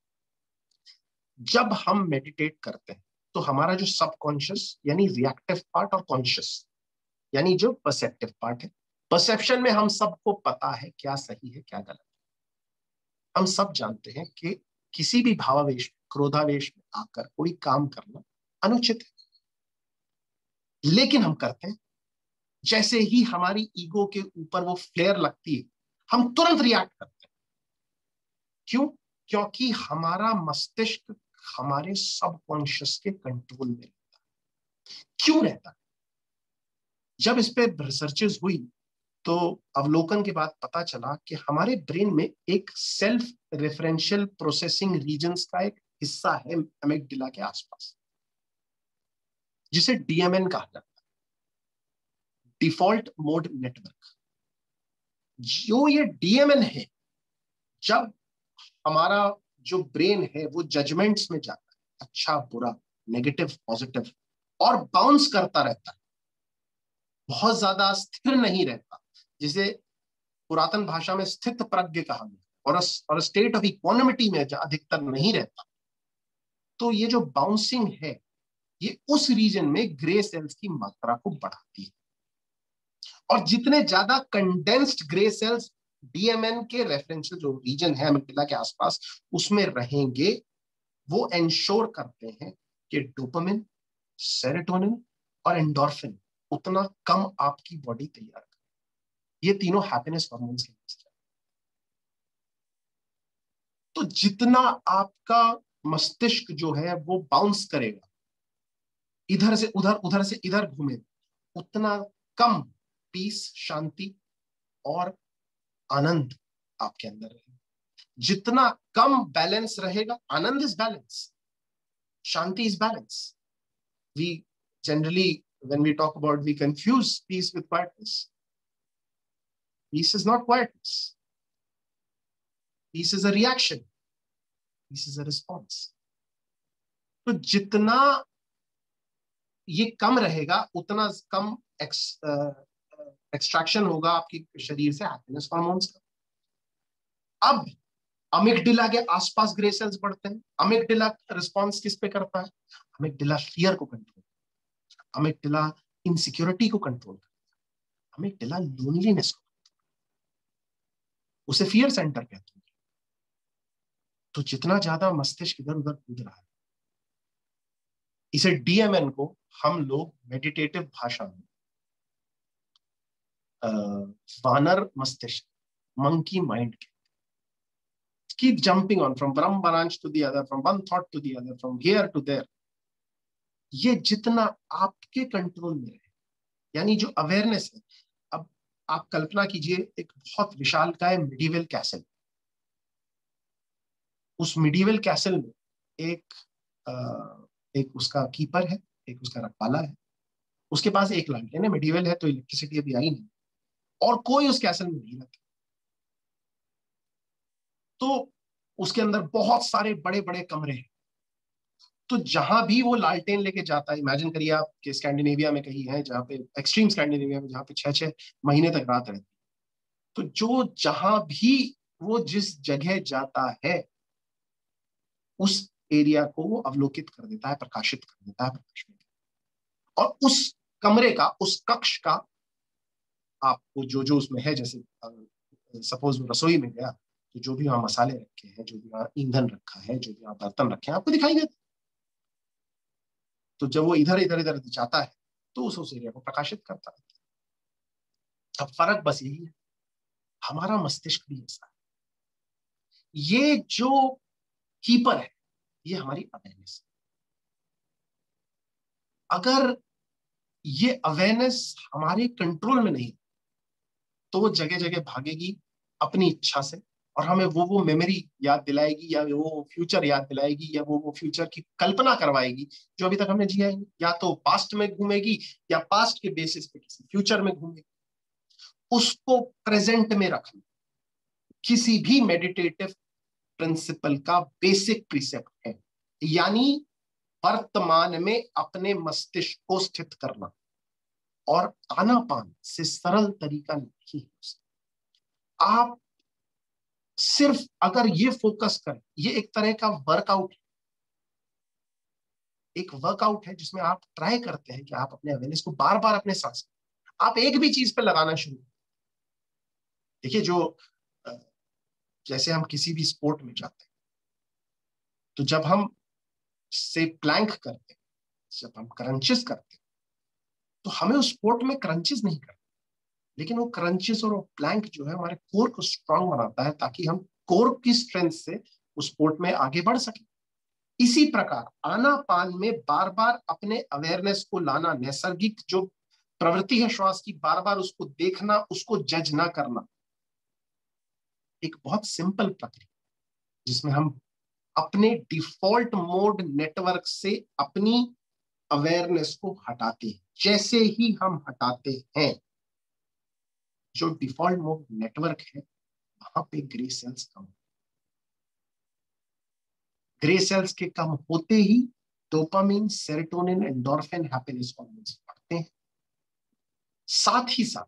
हूं। जब हम मेडिटेट करते हैं तो हमारा जो सबकॉन्शियस यानी रिएक्टिव पार्ट और कॉन्शियस यानी जो परसेप्टिव पार्ट है, परसेप्शन में हम सबको पता है क्या सही है क्या गलत है। हम सब जानते हैं कि किसी भी भावावेश क्रोधावेश में आकर कोई काम करना अनुचित है, लेकिन हम करते हैं। जैसे ही हमारी ईगो के ऊपर वो फ्लेयर लगती है हम तुरंत रिएक्ट करते हैं। क्यों? क्योंकि हमारा मस्तिष्क हमारे सबकॉन्शियस के कंट्रोल में रहता है। क्यों रहता है? जब इस पे रिसर्चेस हुई तो अवलोकन के बाद पता चला कि हमारे ब्रेन में एक सेल्फ रेफरेंशियल प्रोसेसिंग रीजन्स का एक हिस्सा है एमिगडाला के आसपास, जिसे डीएमएन कहा जाता है, डिफॉल्ट मोड नेटवर्क। जो ये डीएमएन है, जब हमारा जो ब्रेन है वो जजमेंट्स में जाता है, अच्छा बुरा, नेगेटिव पॉजिटिव, और बाउंस करता रहता है, बहुत ज्यादा स्थिर नहीं रहता, जिसे पुरातन भाषा में स्थित प्रज्ञ कहा गया, और और स्टेट ऑफ इक्वानिमिटी में अधिकतर नहीं रहता। तो ये जो बाउंसिंग है ये उस रीजन में ग्रे सेल्स की मात्रा को बढ़ाती है, और जितने ज्यादा कंडेंस्ड ग्रे सेल्स डीएमएन के रेफरेंशियल जो रीजन है अमिग्डाला के आसपास उसमें रहेंगे, वो एंश्योर करते हैं कि डोपामिन, सेरोटोनिन और एंडोर्फिन उतना कम आपकी बॉडी तैयार करे। ये तीनों हैप्पीनेस हार्मोन्स के हैं। तो जितना आपका मस्तिष्क जो है वो बाउंस करेगा, इधर से उधर उधर से इधर घूमे, उतना कम पीस, शांति और आनंद आपके अंदर रहेगा। जितना कम बैलेंस रहेगा, anand is balance, shanti is balance. We generally when we talk about, we confuse peace with quietness. Peace is not quietness. Peace is a reaction. Peace is a response. तो जितना ये कम रहेगा उतना कम एक्स, एक्सट्रैक्शन होगा आपकी शरीर से हैप्पीनेस हार्मोन्स का। अब अमिग्डाला के आसपास ग्रे सेल्स बढ़ते हैं। अमिग्डाला रिस्पॉन्स किस पे करता है? अमिग्डाला फियर को कंट्रोल, अमिग्डाला इनसिक्योरिटी को कंट्रोल करता है, अमिग्डाला लोनलीनेस को, उसे फियर सेंटर कहते हैं। तो जितना ज्यादा मस्तिष्क इधर उधर कूद रहा है, इसे डीएमएन को हम लोग मेडिटेटिव भाषा में वानर मस्तिष्क, मंकी माइंड के, keep jumping on from one branch to the other, from one thought to the other, from here to there। ये जितना आपके कंट्रोल में है, यानी जो अवेयरनेस है। अब आप कल्पना कीजिए एक बहुत विशालकाय मिडीवल कैसल, उस मिडीवल कैसल में एक आ, एक उसका कीपर है, एक उसका रखवाला है, उसके पास एक लालटेन है। मिडीवल है तो इलेक्ट्रिसिटी अभी आई नहीं, और कोई उस कैसल में नहीं रहता। तो उसके अंदर बहुत सारे बड़े बड़े कमरे हैं। तो जहां भी वो लालटेन लेके जाता है, इमेजिन करिए आप कि स्कैंडिनेविया में कहीं है जहां पे, एक्सट्रीम स्कैंडिनेविया में, जहां पे छह छह महीने तक रात रहती, तो जो जहां भी वो जिस जगह जाता है उस एरिया को वो अवलोकित कर देता है, प्रकाशित कर देता है प्रकाश में। और उस कमरे का, उस कक्ष का आपको जो जो उसमें है, जैसे सपोज वो रसोई में गया तो जो भी वहां मसाले रखे हैं, जो भी वहां ईंधन रखा है, जो भी वहां बर्तन रखे हैं, आपको दिखाई देते। तो जब वो इधर इधर इधर जाता है तो उस उस एरिया को प्रकाशित करता है। अब फर्क बस यही है, हमारा मस्तिष्क भी ऐसा है। ये जो कीपर है ये हमारी अवेयरनेस। अगर ये अवेयरनेस हमारे कंट्रोल में नहीं तो वो जगह जगह भागेगी अपनी इच्छा से, और हमें वो वो मेमोरी याद दिलाएगी, या वो फ्यूचर याद दिलाएगी, या वो वो फ्यूचर की कल्पना करवाएगी जो अभी तक हमने जिया ही नहीं। या तो पास्ट में घूमेगी, या पास्ट के बेसिस पे किसी फ्यूचर में घूमेगी। उसको प्रेजेंट में रखना किसी भी मेडिटेटिव प्रिंसिपल का बेसिक प्रीसेप्ट है, यानी वर्तमान में अपने मस्तिष्क को स्थित करना। और आनापान से सरल तरीका नहीं है। आप सिर्फ अगर ये फोकस करें, ये एक तरह का वर्कआउट, एक वर्कआउट है जिसमें आप ट्राई करते हैं कि आप अपने अवेयरनेस को बार बार अपने सांस, आप एक भी चीज पे लगाना शुरू। देखिए, जो जैसे हम किसी भी स्पोर्ट में जाते हैं तो जब हम से प्लैंक करते हैं, जब हम क्रंचेस करते हैं, तो हमें उस स्पोर्ट में क्रंचेस नहीं करते, लेकिन वो क्रंचेस और वो प्लैंक जो है हमारे कोर को स्ट्रांग बनाता है, ताकि हम कोर की स्ट्रेंथ से उस स्पोर्ट में आगे बढ़ सके। इसी प्रकार आनापान में बार बार अपने अवेयरनेस को लाना, नैसर्गिक जो प्रवृत्ति है श्वास की, बार बार उसको देखना, उसको जज ना करना, एक बहुत सिंपल प्रक्रिया जिसमें हम अपने डिफॉल्ट मोड नेटवर्क से अपनी अवेयरनेस को हटाते हैं। जैसे ही हम हटाते हैं, जो डिफॉल्ट मोड नेटवर्क है वहां पे ग्रे सेल्स कम, ग्रे सेल्स के कम होते ही dopamine, serotonin, endorphin, happiness hormones बढ़ते हैं। साथ ही साथ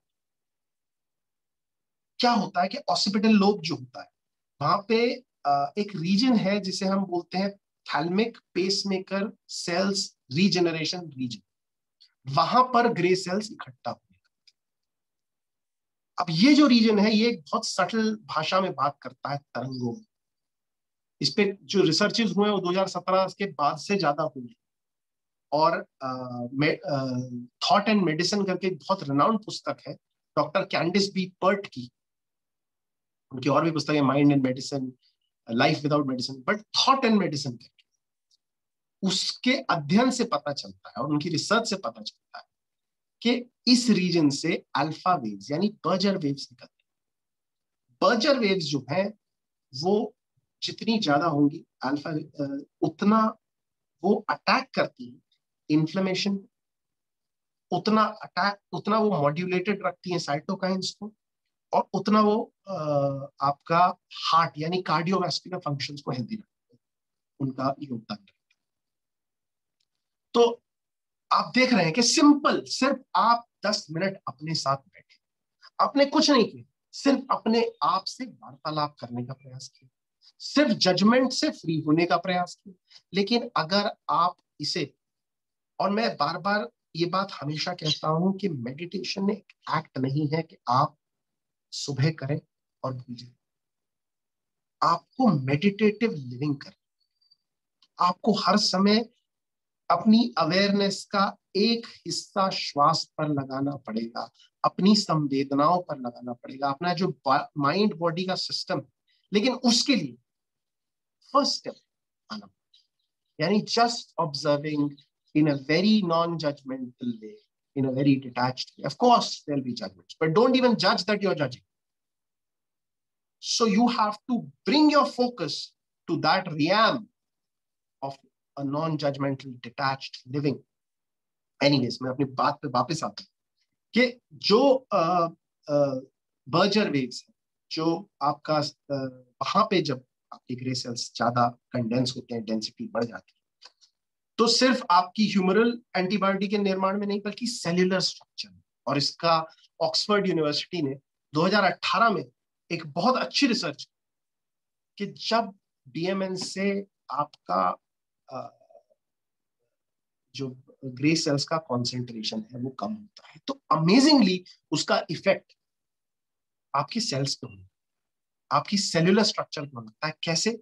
क्या होता है कि ऑसिपिटल लोब जो होता है, वहां पे एक रीजन है जिसे हम बोलते हैं thalamic pacemaker cells regeneration region, वहां पर ग्रे सेल्स इकट्ठा होने लगते हैं। अब ये जो रीजन है ये एक बहुत सटल भाषा में बात करता है तरंगों में। इस पे जो रिसर्चेस हुए वो दो हज़ार सत्रह के बाद से ज्यादा हुए, और थॉट एंड मेडिसिन करके एक बहुत रिनाउंड पुस्तक है डॉक्टर कैंडिस बी पर्ट की, उनकी और भी पुस्तक है, mind and medicine, life without medicine, but thought and medicine करके उसके अध्ययन से पता चलता है और उनकी रिसर्च से पता चलता है कि इस रीजन से अल्फा वेव्स यानी बर्जर वेव्स निकलते हैं। बर्जर वेव्स जो है वो जितनी ज्यादा होंगी अल्फा उतना वो अटैक करती है इन्फ्लेमेशन, उतना अटैक उतना वो मॉड्यूलेटेड रखती है साइटोकाइंस को, और उतना वो आ, आपका हार्ट यानी कार्डियोवैस्कुलर फंक्शंस को हेल्दी रखते हैं, उनका योगदान है। तो आप देख रहे हैं कि सिंपल, सिर्फ आप दस मिनट अपने साथ बैठे, आपने कुछ नहीं किया, सिर्फ अपने आप से वार्तालाप करने का प्रयास किया, सिर्फ जजमेंट से फ्री होने का प्रयास किया। लेकिन अगर आप इसे, और मैं बार बार ये बात हमेशा कहता हूं कि मेडिटेशन एक एक्ट नहीं है कि आप सुबह करें और भूल जाए, आपको मेडिटेटिव लिविंग करें, आपको हर समय अपनी अवेयरनेस का एक हिस्सा श्वास पर लगाना पड़ेगा, अपनी संवेदनाओं पर लगाना पड़ेगा, अपना जो माइंड बॉडी का सिस्टम। लेकिन उसके लिए फर्स्ट स्टेप आना, यानी just observing in a very non judgemental way, in a very detached way. Of course, there'll be judgments, but don't even judge that you're judging. So you have to bring your focus to that realm of a non-judgmental, detached living. Anyways, मैं अपनी बात पे वापस आता हूँ कि जो Berger waves है, जो आपका वहां पे जब आपके ग्रे सेल्स ज्यादा कंडेंस होते हैं, डेंसिटी बढ़ जाती है, तो सिर्फ आपकी ह्यूमरल एंटीबॉडी के निर्माण में नहीं बल्कि सेल्यूलर स्ट्रक्चर में। और इसका ऑक्सफोर्ड यूनिवर्सिटी ने दो हज़ार अठारह में एक बहुत अच्छी रिसर्च कि जब डीएमएन से आपका जो ग्रे सेल्स का कॉन्सेंट्रेशन है वो कम होता है, तो अमेजिंगली उसका इफेक्ट आपकी सेल्स पे होता है, आपकी सेल्यूलर स्ट्रक्चर पे होता है। कैसे?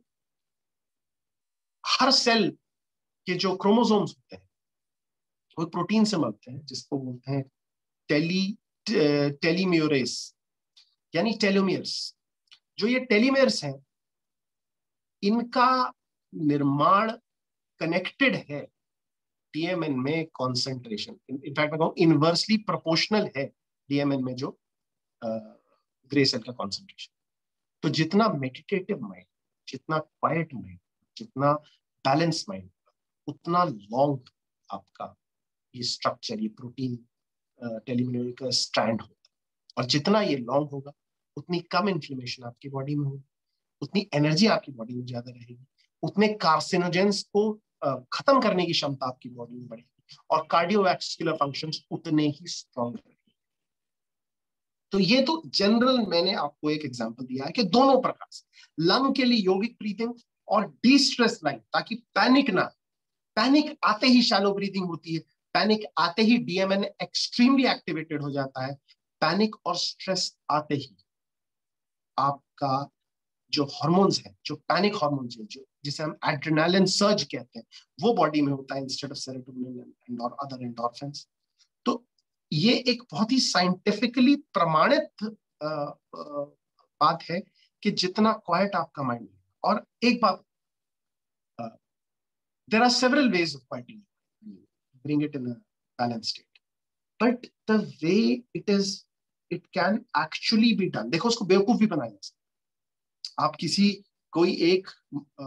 हर सेल के जो क्रोमोसोम्स होते हैं वो प्रोटीन से बनते हैं जिसको बोलते हैं टेली टेलीमियोरेस यानी टेलोमियर्स। जो ये टेलीमियर्स हैं इनका निर्माण कनेक्टेड है डीएमएन में कॉन्सेंट्रेशन, इनफैक्ट मैं कहूं इनवर्सली प्रोपोर्शनल है डीएमएन में जो ग्रे सेल का कॉन्सेंट्रेशन। तो जितना मेडिटेटिव माइंड, जितना क्वाइट माइंड, जितना बैलेंस माइंड, उतना लॉन्ग आपका ये स्ट्रक्चर, ये प्रोटीन टेलीमियर का स्ट्रैंड होगा, और जितना ये लॉन्ग होगा उतनी कम इन्फ्लेमेशन आपकी बॉडी में होगी, उतनी एनर्जी आपकी बॉडी में ज्यादा रहेगी, उतने कार्सिनोजेंस को खत्म करने की क्षमता आपकी बॉडी में बढ़ेगी, और कार्डियोवैस्कुलर फंक्शंस उतने ही स्ट्रॉन्ग रहेंगे। तो ये तो जनरल मैंने आपको एक एग्जांपल दिया है कि दोनों प्रकार से, लंग के लिए योगिक ब्रीथिंग और डी स्ट्रेस लाइन, ताकि पैनिक ना, पैनिक आते ही शैलो ब्रीथिंग होती है, पैनिक आते ही डीएमएन एक्सट्रीमली एक्टिवेटेड हो जाता है, पैनिक और स्ट्रेस आते ही आपका जो हार्मोन्स है, जो पैनिक हार्मोन्स है, जो जिसे हम एड्रेनालिन सर्ज कहते हैं, वो बॉडी में होता है इंस्टेड ऑफ सेरोटोनिन एंड और अदर एंडोर्फिन्स। तो ये एक बहुत ही साइंटिफिकली प्रमाणित आ, आ, बात है कि जितना क्वाइट आपका माइंड है। और एक बात, there are several ways of quieting, bring it in a balanced state, but the way it is, it can actually be done. देखो उसको बेवकूफ भी बनाया जा सकता। आप किसी कोई एक आ,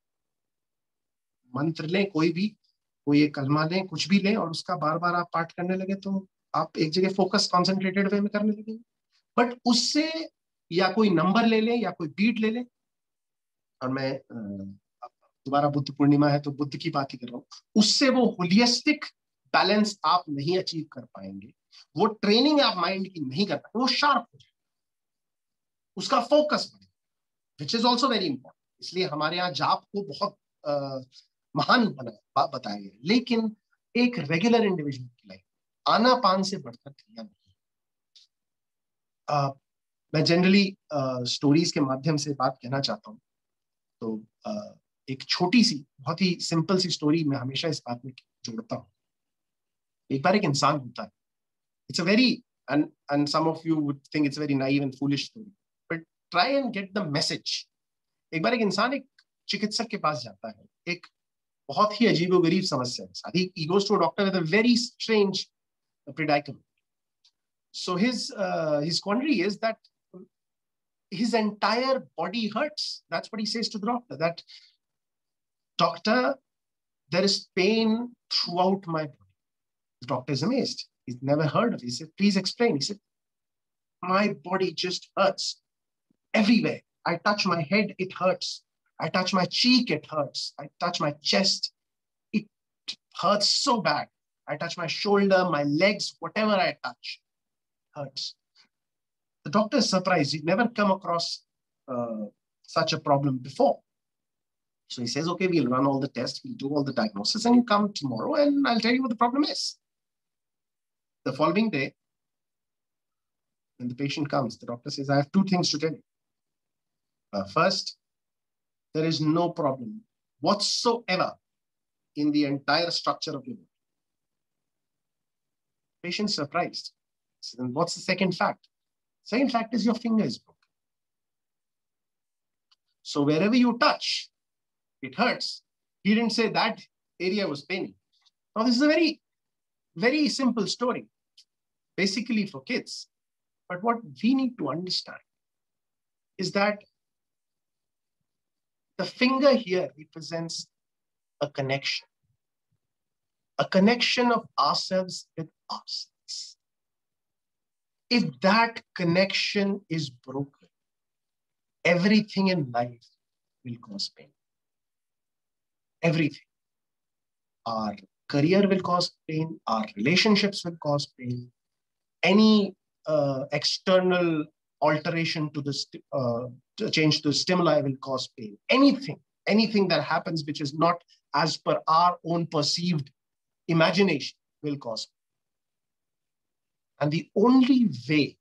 मंत्र लें, कोई भी कोई एक कलमा लें, कुछ भी लें, और उसका बार बार आप पाठ करने लगे तो आप एक जगह फोकस कॉन्सेंट्रेटेड वे में करने लगेंगे। बट उससे या कोई नंबर ले लें या कोई बीट ले लें, और मैं दोबारा बुद्ध पूर्णिमा है तो बुद्ध की बात ही कर रहा हूँ, उससे वो होलिस्टिक बैलेंस आप नहीं अचीव कर पाएंगे, वो ट्रेनिंग आप माइंड की नहीं कर पाएंगे, वो शार्प हो जाए, उसका फोकस बढ़े, which is also very important. इसलिए हमारे यहाँ जाप को बहुत आ, महान बना बताया गया, लेकिन एक रेगुलर इंडिविजुअल की लाइफ आनापान से बढ़कर क्रिया नहीं। आ, मैं जनरली स्टोरीज के माध्यम से बात कहना चाहता हूँ, तो आ, एक छोटी सी बहुत ही सिंपल सी स्टोरी मैं हमेशा इस बात में जोड़ता हूँ। एक बार एक इंसान होता है, it's a very and and some of you would think it's a very naive and foolish story, but try and get the message. एक बार एक इंसान एक चिकित्सक के पास जाता है, एक बहुत ही अजीबोगरीब समस्या के साथ। he goes to a doctor with a very strange predicament. So his uh, his quandary is that his entire body hurts. That's what he says to the doctor, that doctor, there is pain throughout my body. The doctor is amazed. He's never heard of it. He said, please explain. He said, my body just hurts everywhere. I touch my head, it hurts. I touch my cheek, it hurts. I touch my chest, it hurts so bad. I touch my shoulder, my legs, whatever I touch hurts. The doctor is surprised. He'd never come across uh, such a problem before. So he says, okay, we'll run all the tests, we'll do all the diagnosis, and you come tomorrow and I'll tell you what the problem is. The following day, when the patient comes, the doctor says, I have two things to tell you. Uh, first, there is no problem whatsoever in the entire structure of your body. Patient surprised. So then what's the second fact? Second fact is your finger is broken. So wherever you touch, it hurts. He didn't say that area was paining. Now this is a very, very simple story, basically for kids. But what we need to understand is that the finger here represents a connection, a connection of ourselves with ourselves. If that connection is broken, everything in life will cause pain. Everything. Our career will cause pain, our relationships will cause pain, any uh, external alteration to the uh, to change to stimuli will cause pain. Anything, anything that happens which is not as per our own perceived imagination will cause pain. And the only way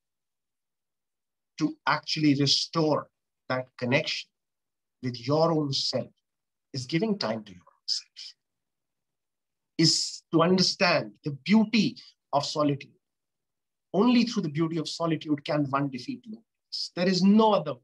to actually restore that connection with your own self is giving time to your own self, is to understand the beauty of solitude. Only through the beauty of solitude can one defeat loneliness. There is no other way.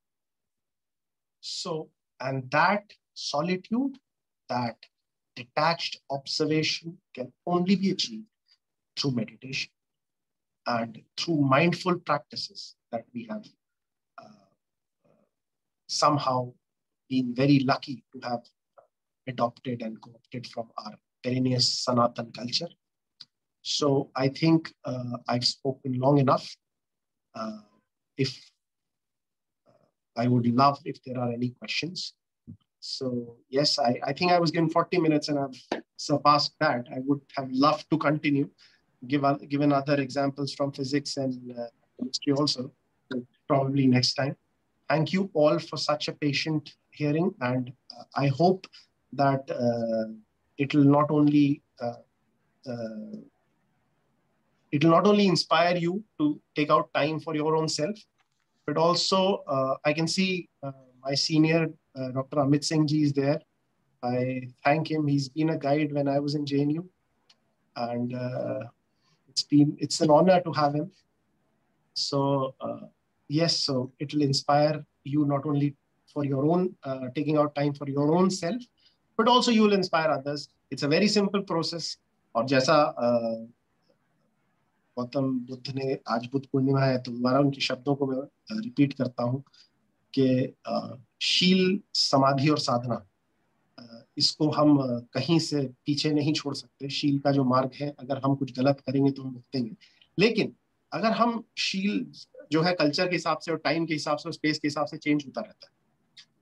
So, and that solitude, that detached observation can only be achieved through meditation and through mindful practices that we have uh, uh, somehow been very lucky to have adopted and co-opted from our perennial Sanatan culture. So I think uh, I've spoken long enough. Uh, if uh, I would love if there are any questions. So yes, I, I think I was given forty minutes and I've surpassed that. I would have loved to continue, give given other examples from physics and uh, chemistry also, probably next time. Thank you all for such a patient hearing, and uh, I hope that uh, it will not only uh, uh, it will not only inspire you to take out time for your own self, but also uh, I can see uh, my senior, uh, Doctor Amit Singh ji is there. I thank him. He's been a guide when I was in J N U, and uh, it's been it's an honor to have him. So uh, yes, so it will inspire you not only for your own uh, taking out time for your own self, but also you will inspire others. It's a very simple process. और जैसा uh, Gautam Buddha ने, आज बुद्ध पूर्णिमा है तो दोबारा उनके शब्दों को मैं रिपीट करता हूँ कि शील, समाधि और साधना, इसको हम कहीं से पीछे नहीं छोड़ सकते। शील का जो मार्ग है, अगर हम कुछ गलत करेंगे तो हम भुगतेंगे, लेकिन अगर हम शील जो है कल्चर के हिसाब से और टाइम के हिसाब से और स्पेस के हिसाब से चेंज होता रहता है,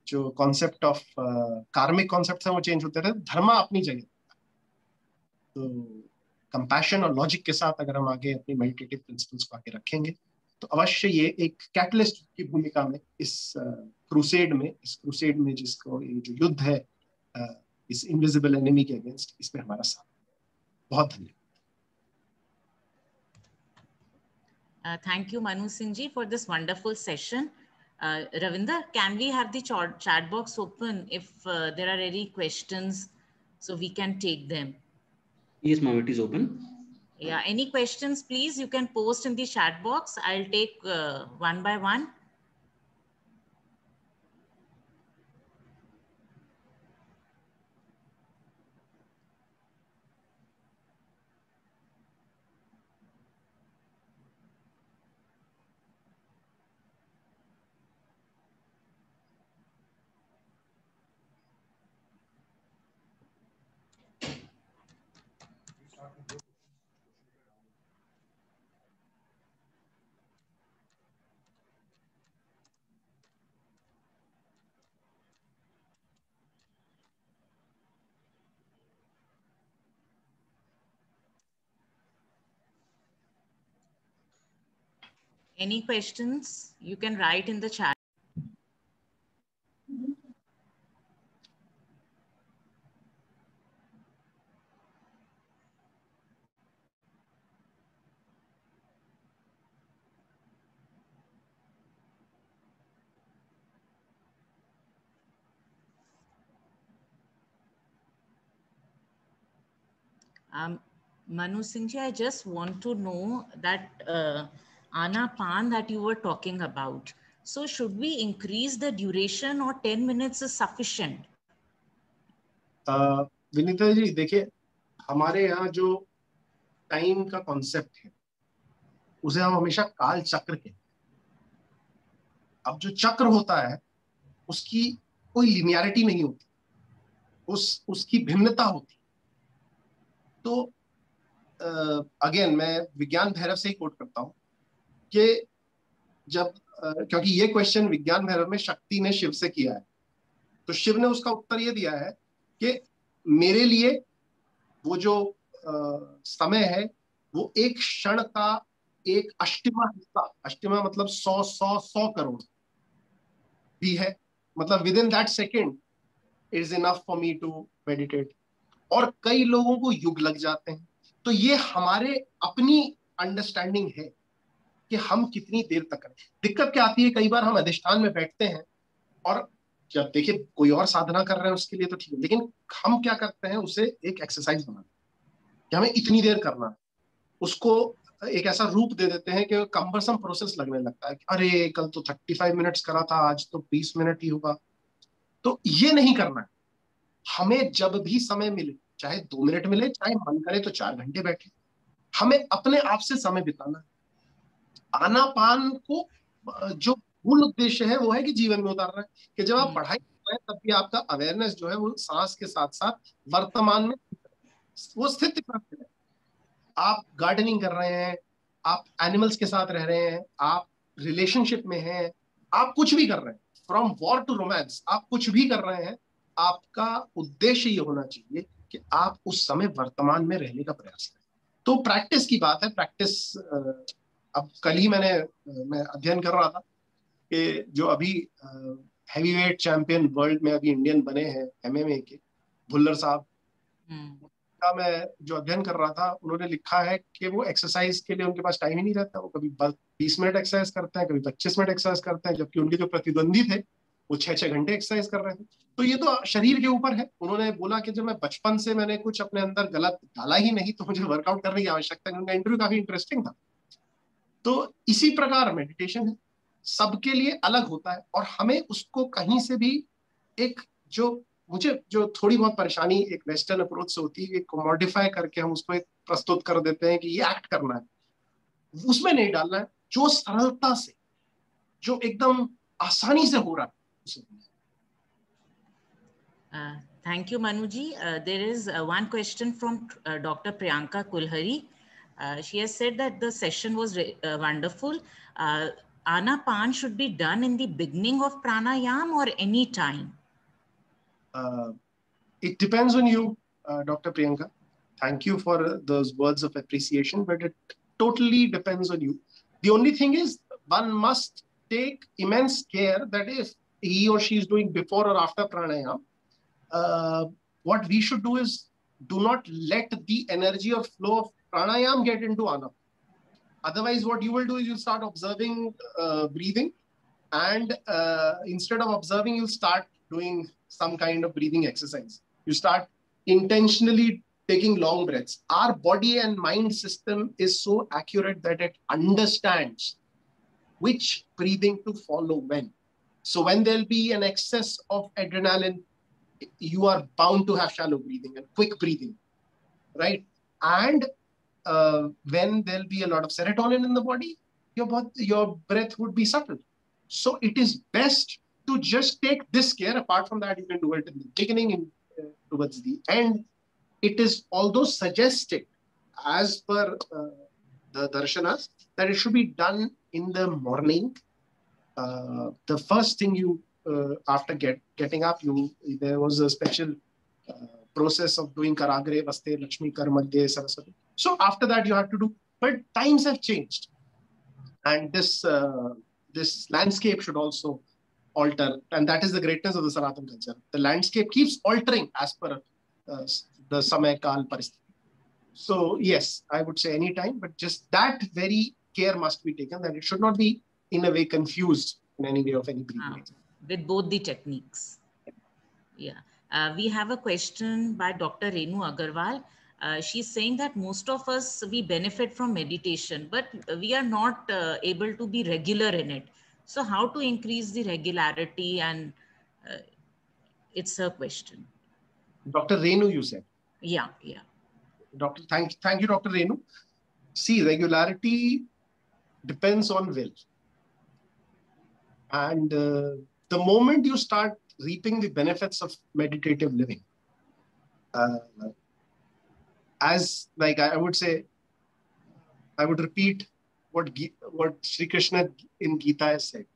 जो कॉन्सेप्ट ऑफ कार्मिक कॉन्सेप्ट है वो चेंज होते रहे, धर्म अपनी जगह। तो कंपैशन और लॉजिक के साथ अगर हम आगे अपनी मेडिटेटिव प्रिंसिपल्स को आगे रखेंगे तो अवश्य ये एक कैटलिस्ट की भूमिका में इस क्रूसेड में इस क्रूसेड में जिसको ये जो युद्ध है इस इनविजिबल एनिमी के अगेंस्ट, इसमें हमारा साथ। बहुत धन्यवाद। Uh, thank you, Manu Singh ji, for this wonderful session. Uh, Ravinder, can we have the chat, chat box open if uh, there are any questions so we can take them? Yes, ma'am, it is open. Yeah, any questions, please, you can post in the chat box. I'll take uh, one by one. Any questions you can write in the chat. Um, Manu Singh ji, I just want to know that uh, Anapan that you were talking about. So should we increase the duration or ten minutes is sufficient? uh, Vinita ji देखिए, हमारे यहाँ जो time का concept है उसे हम हमेशा काल चक्र कहते हैं। अब जो चक्र होता है उसकी कोई लिनियरिटी नहीं होती, उस उसकी भिन्नता होती। तो अगेन uh, मैं विज्ञान भैरव से ही कोट करता हूं कि जब uh, क्योंकि ये क्वेश्चन विज्ञान भैरव में शक्ति ने शिव से किया है, तो शिव ने उसका उत्तर ये दिया है कि मेरे लिए वो जो uh, समय है वो एक क्षण का एक अष्टमा हिस्सा, अष्टमा मतलब सौ सौ सौ करोड़ भी है, मतलब within that second is enough for me to meditate. और कई लोगों को युग लग जाते हैं। तो ये हमारे अपनी अंडरस्टैंडिंग है कि हम कितनी देर तक करें। दिक्कत क्या आती है, कई बार हम अधिष्ठान में बैठते हैं और जब देखिए कोई और साधना कर रहे हैं उसके लिए तो ठीक है, लेकिन हम क्या करते हैं उसे एक एक्सरसाइज बनाते हैं कि हमें इतनी देर करना है, उसको एक ऐसा रूप दे देते हैं कि कंबरसम प्रोसेस लगने लगता है कि अरे कल तो पैंतीस मिनट्स करा था, आज तो बीस मिनट ही होगा। तो ये नहीं करना है। हमें जब भी समय मिले, चाहे दो मिनट मिले, चाहे मन करे तो चार घंटे बैठे, हमें अपने आप से समय बिताना है। आनापान को जो मूल उद्देश्य है वो है कि जीवन में उतारना है, कि जब आप पढ़ाई कर रहे हैं तब भी आपका अवेयरनेस जो है वो सांस के साथ साथ वर्तमान में वो स्थिति प्राप्त है। आप गार्डनिंग कर रहे हैं, आप एनिमल्स के साथ रह रहे हैं, आप रिलेशनशिप में हैं, आप कुछ भी कर रहे हैं, फ्रॉम वॉर टू रोमांस, आप कुछ भी कर रहे हैं, आपका उद्देश्य ये होना चाहिए कि आप उस समय वर्तमान में रहने का प्रयास करें। तो प्रैक्टिस की बात है। प्रैक्टिस अब कल ही मैंने मैं अध्ययन कर रहा था कि जो अभी हैवीवेट चैंपियन वर्ल्ड में अभी इंडियन बने हैं एमएमए के, भुल्लर साहब का मैं जो अध्ययन कर रहा था, उन्होंने लिखा है कि वो एक्सरसाइज के लिए उनके पास टाइम ही नहीं रहता। वो कभी बीस मिनट एक्सरसाइज करते हैं, कभी पच्चीस मिनट एक्सरसाइज करते हैं, जबकि उनके जो प्रतिद्वंदी थे वो छह छह घंटे एक्सरसाइज कर रहे थे। तो ये तो शरीर के ऊपर है। उन्होंने बोला कि जब मैं बचपन से मैंने कुछ अपने अंदर गलत डाला ही नहीं तो मुझे वर्कआउट करने की आवश्यकता नहीं। उनका इंटरव्यू काफी इंटरेस्टिंग था। तो इसी प्रकार मेडिटेशन है, सबके लिए अलग होता है और हमें उसको कहीं से भी एक जो मुझे जो थोड़ी बहुत परेशानी एक वेस्टर्न अप्रोच से होती है कि मॉडिफाई करके हम उसको एक प्रस्तुत कर देते हैं कि ये एक्ट करना है, उसमें नहीं डालना है। जो सरलता से, जो एकदम आसानी से हो रहा है उसे। Uh, thank you, Manuji. Uh, there is uh, one question from uh, Doctor Priyanka Kulhari. Uh, she has said that the session was uh, wonderful. Uh, Anapan should be done in the beginning of pranayam or any time? Uh, it depends on you, uh, Doctor Priyanka. Thank you for uh, those words of appreciation, but it totally depends on you. The only thing is, one must take immense care that if he or she is doing before or after pranayam, uh, what we should do is do not let the energy or flow of pranayam get into anapa. Otherwise, what you will do is you'll start observing uh, breathing, and uh, instead of observing, you'll start doing some kind of breathing exercise. You start intentionally taking long breaths. Our body and mind system is so accurate that it understands which breathing to follow when. So when there'll be an excess of adrenaline, you are bound to have shallow breathing and quick breathing, right? And uh, when there'll be a lot of serotonin in the body, your, your breath would be subtle. So it is best to just take this care. Apart from that, you can do it in the beginning and uh, towards the end. It is although suggested as per uh, the darshanas that it should be done in the morning. Uh, the first thing you, uh, after get, getting up, you there was a special uh, process of doing Karagre, Vaste, Lakshmi, Kar, Madhya, Saraswati. So after that you have to do, but times have changed. And this, uh, this landscape should also alter. And that is the greatness of the Sanatan culture. The landscape keeps altering as per uh, the Samay Kal Paristhiti. So yes, I would say anytime, but just that very care must be taken that it should not be in a way confused in any way of any breathing. Ah, with both the techniques. Yeah. Uh, we have a question by Doctor Renu Agarwal. Uh, she's saying that most of us, we benefit from meditation, but we are not uh, able to be regular in it. So how to increase the regularity? And uh, it's her question. Doctor Renu, you said? Yeah, yeah. Doctor, thank, thank you, Doctor Renu. See, regularity depends on will. And uh, the moment you start reaping the benefits of meditative living, uh, as like I would say, I would repeat what what Sri Krishna in Gita has said.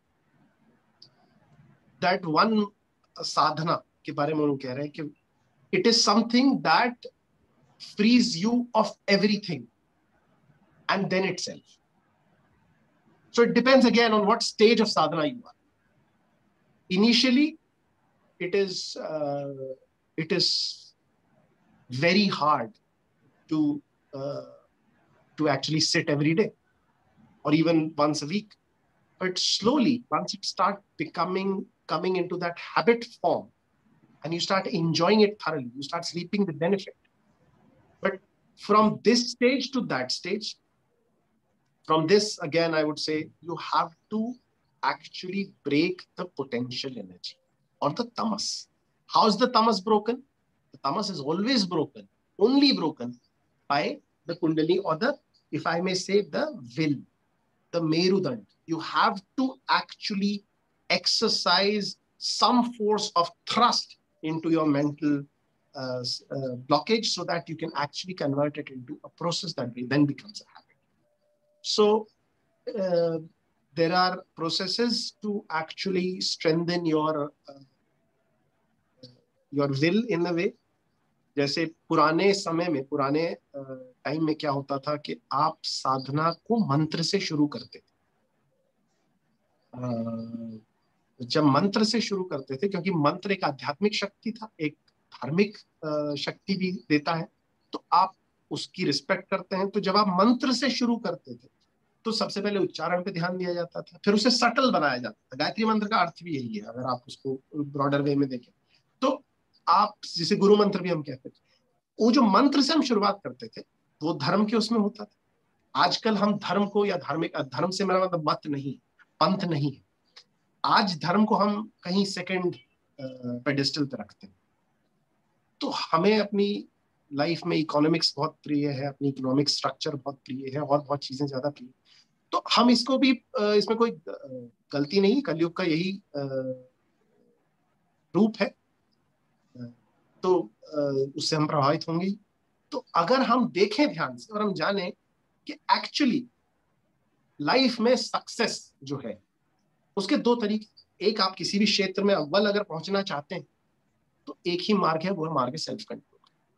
That one sadhana के बारे में उन्होंने कह रहे हैं कि it is something that frees you of everything and then itself. So it depends again on what stage of sadhana you are. Initially, it is uh, it is very hard to uh, to actually sit every day or even once a week. But slowly, once it starts becoming coming into that habit form, and you start enjoying it thoroughly, you start reaping the benefit. But from this stage to that stage, from this, again, I would say you have to actually break the potential energy or the tamas. How's the tamas broken? The tamas is always broken, only broken by the kundalini or the, if I may say, the will, the merudand. You have to actually exercise some force of thrust into your mental uh, uh, blockage so that you can actually convert it into a process that then becomes a habit. So uh, there are processes to actually strengthen your uh, your will in a way. जैसे पुराने समय में पुराने time में क्या होता था कि आप साधना को मंत्र से शुरू करते थे. जब मंत्र से शुरू करते थे, क्योंकि मंत्र एक आध्यात्मिक शक्ति था, एक धार्मिक शक्ति भी देता है, तो आप उसकी रिस्पेक्ट करते हैं. तो जब आप मंत्र से शुरू करते थे तो सबसे पहले उच्चारण पे ध्यान दिया जाता था, फिर उसे सटल बनाया जाता था. गायत्री मंत्र का अर्थ भी यही है अगर आप उसको ब्रॉडर वे में देखें. तो आप जिसे गुरु मंत्र भी हम कहते थे, वो जो मंत्र से हम शुरुआत करते थे वो धर्म के उसमें होता था. आजकल हम धर्म को या धार्मिक, धर्म से मेरा मतलब मत नहीं, पंथ नहीं है. आज धर्म को हम कहीं सेकंड पेडिस्टल पे रखते हैं. तो हमें अपनी लाइफ में इकोनॉमिक्स बहुत प्रिय है, अपनी इकोनॉमिक स्ट्रक्चर बहुत प्रिय है और बहुत चीजें ज्यादा प्रिय. तो हम इसको भी, इसमें कोई गलती नहीं, कलयुग का यही रूप है, तो उससे हम प्रभावित होंगे. तो अगर हम देखें ध्यान से और हम जाने कि एक्चुअली लाइफ में सक्सेस जो है उसके दो तरीके, एक आप किसी भी क्षेत्र में अव्वल अगर पहुंचना चाहते हैं तो एक ही मार्ग है, वो है मार्ग सेल्फ कंट्रोल।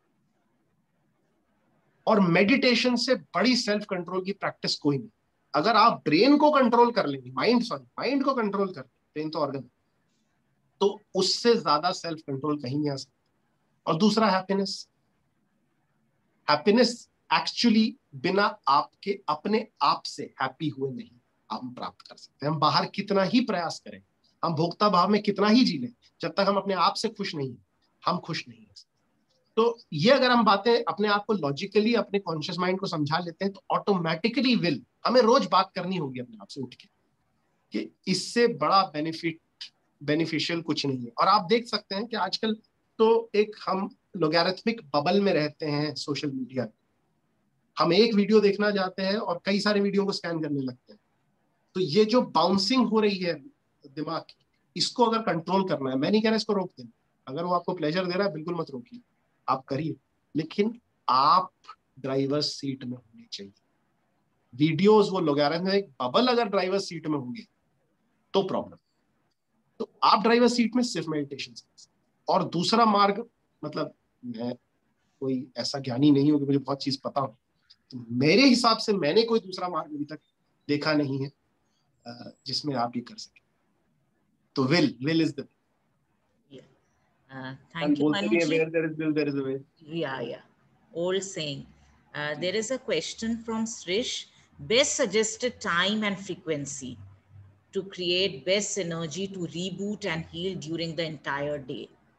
और मेडिटेशन से बड़ी सेल्फ कंट्रोल की प्रैक्टिस कोई नहीं। अगर आप ब्रेन को कंट्रोल कर लेंगे, माइंड सॉरी माइंड को कंट्रोल कर लेंगे, ब्रेन तो ऑर्गन, तो उससे ज्यादा सेल्फ कंट्रोल कहीं नहीं आ सकता। और दूसरा हैप्पीनेस। हैप्पीनेस एक्चुअली बिना आपके अपने आप से हैप्पी हुए नहीं हम प्राप्त कर सकते। हम बाहर कितना ही प्रयास करें, हम भोक्ता भाव में कितना ही जी लें, जब तक हम अपने आप से खुश नहीं हम खुश नहीं हो सकते। तो ये अगर हम बातें अपने आप को लॉजिकली अपने कॉन्शियस माइंड को समझा लेते हैं तो ऑटोमेटिकली विल, हमें रोज बात करनी होगी अपने आप से उठ के कि इससे बड़ा बेनिफिट बेनिफिशियल कुछ नहीं है। और आप देख सकते हैं कि आजकल तो एक हम लोगैरिथमिक बबल में रहते हैं सोशल मीडिया। हम एक वीडियो देखना चाहते हैं और कई सारे वीडियो को स्कैन करने लगते हैं। तो ये जो बाउंसिंग हो रही है दिमाग की, इसको अगर कंट्रोल करना है, मैं नहीं कह रहा इसको रोक देना, अगर वो आपको प्लेजर दे रहा है बिल्कुल मत रोकिए, आप करिए, लेकिन आप ड्राइवर सीट में होने चाहिए। वीडियोस वो लोगैरिथमिक बबल अगर ड्राइवर सीट में होंगे तो प्रॉब्लम। तो आप ड्राइवर सीट में सिर्फ मेडिटेशन। और दूसरा मार्ग, मतलब मैं कोई ऐसा ज्ञानी नहीं हूं कि मुझे बहुत चीज पता हो, तो मेरे हिसाब से मैंने कोई दूसरा मार्ग अभी तक देखा नहीं है जिसमें आप ये कर सके। तो will will is the Uh, thank you, Manuji. Where there is will, there is a way. Yeah, yeah. Old saying. Uh, there is a question from Srish. Best suggested time and frequency to create best energy to reboot and heal during the entire day.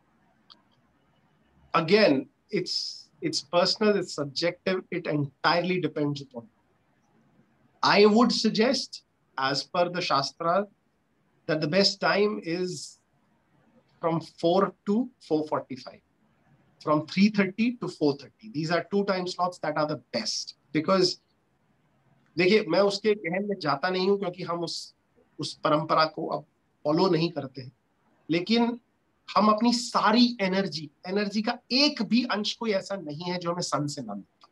Again, it's it's personal, it's subjective, it entirely depends upon. I would suggest, as per the Shastra, that the best time is from four to four forty-five, from three thirty to four thirty. These are two time slots that are the best. Because देखिए, मैं उसके गहन में जाता नहीं हूं क्योंकि हम उस उस परंपरा को अब फॉलो नहीं करते हैं, लेकिन हम अपनी सारी एनर्जी एनर्जी का एक भी अंश कोई ऐसा नहीं है जो हमें सन से ना मिलता,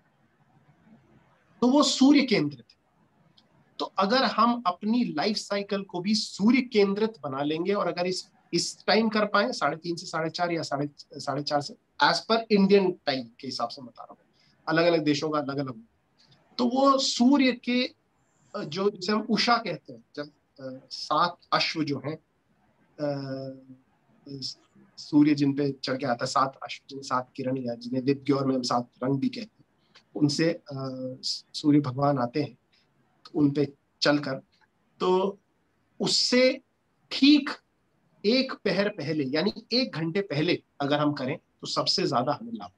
तो वो सूर्य केंद्रित है। तो अगर हम अपनी लाइफ साइकिल को भी सूर्य केंद्रित बना लेंगे और अगर इस इस टाइम कर पाए, साढ़े तीन से साढ़े चार या साढ़े साढ़े चार से, एज पर इंडियन टाइम के हिसाब से बता रहा हूँ, अलग अलग देशों का अलग अलग, तो वो सूर्य के जो जिसे हम उषा कहते हैं, जब सात अश्व जो हैं, सूर्य जिन पे चढ़ के आता है, सात अश्व जिन्हें सात किरण या जिन्हें दिव्यौर में हम सात रंग भी कहते हैं, उनसे सूर्य भगवान आते हैं, तो उन पे चलकर, तो उससे ठीक एक पहर पहले यानी एक घंटे पहले अगर हम करें तो सबसे ज्यादा हमें लाभ।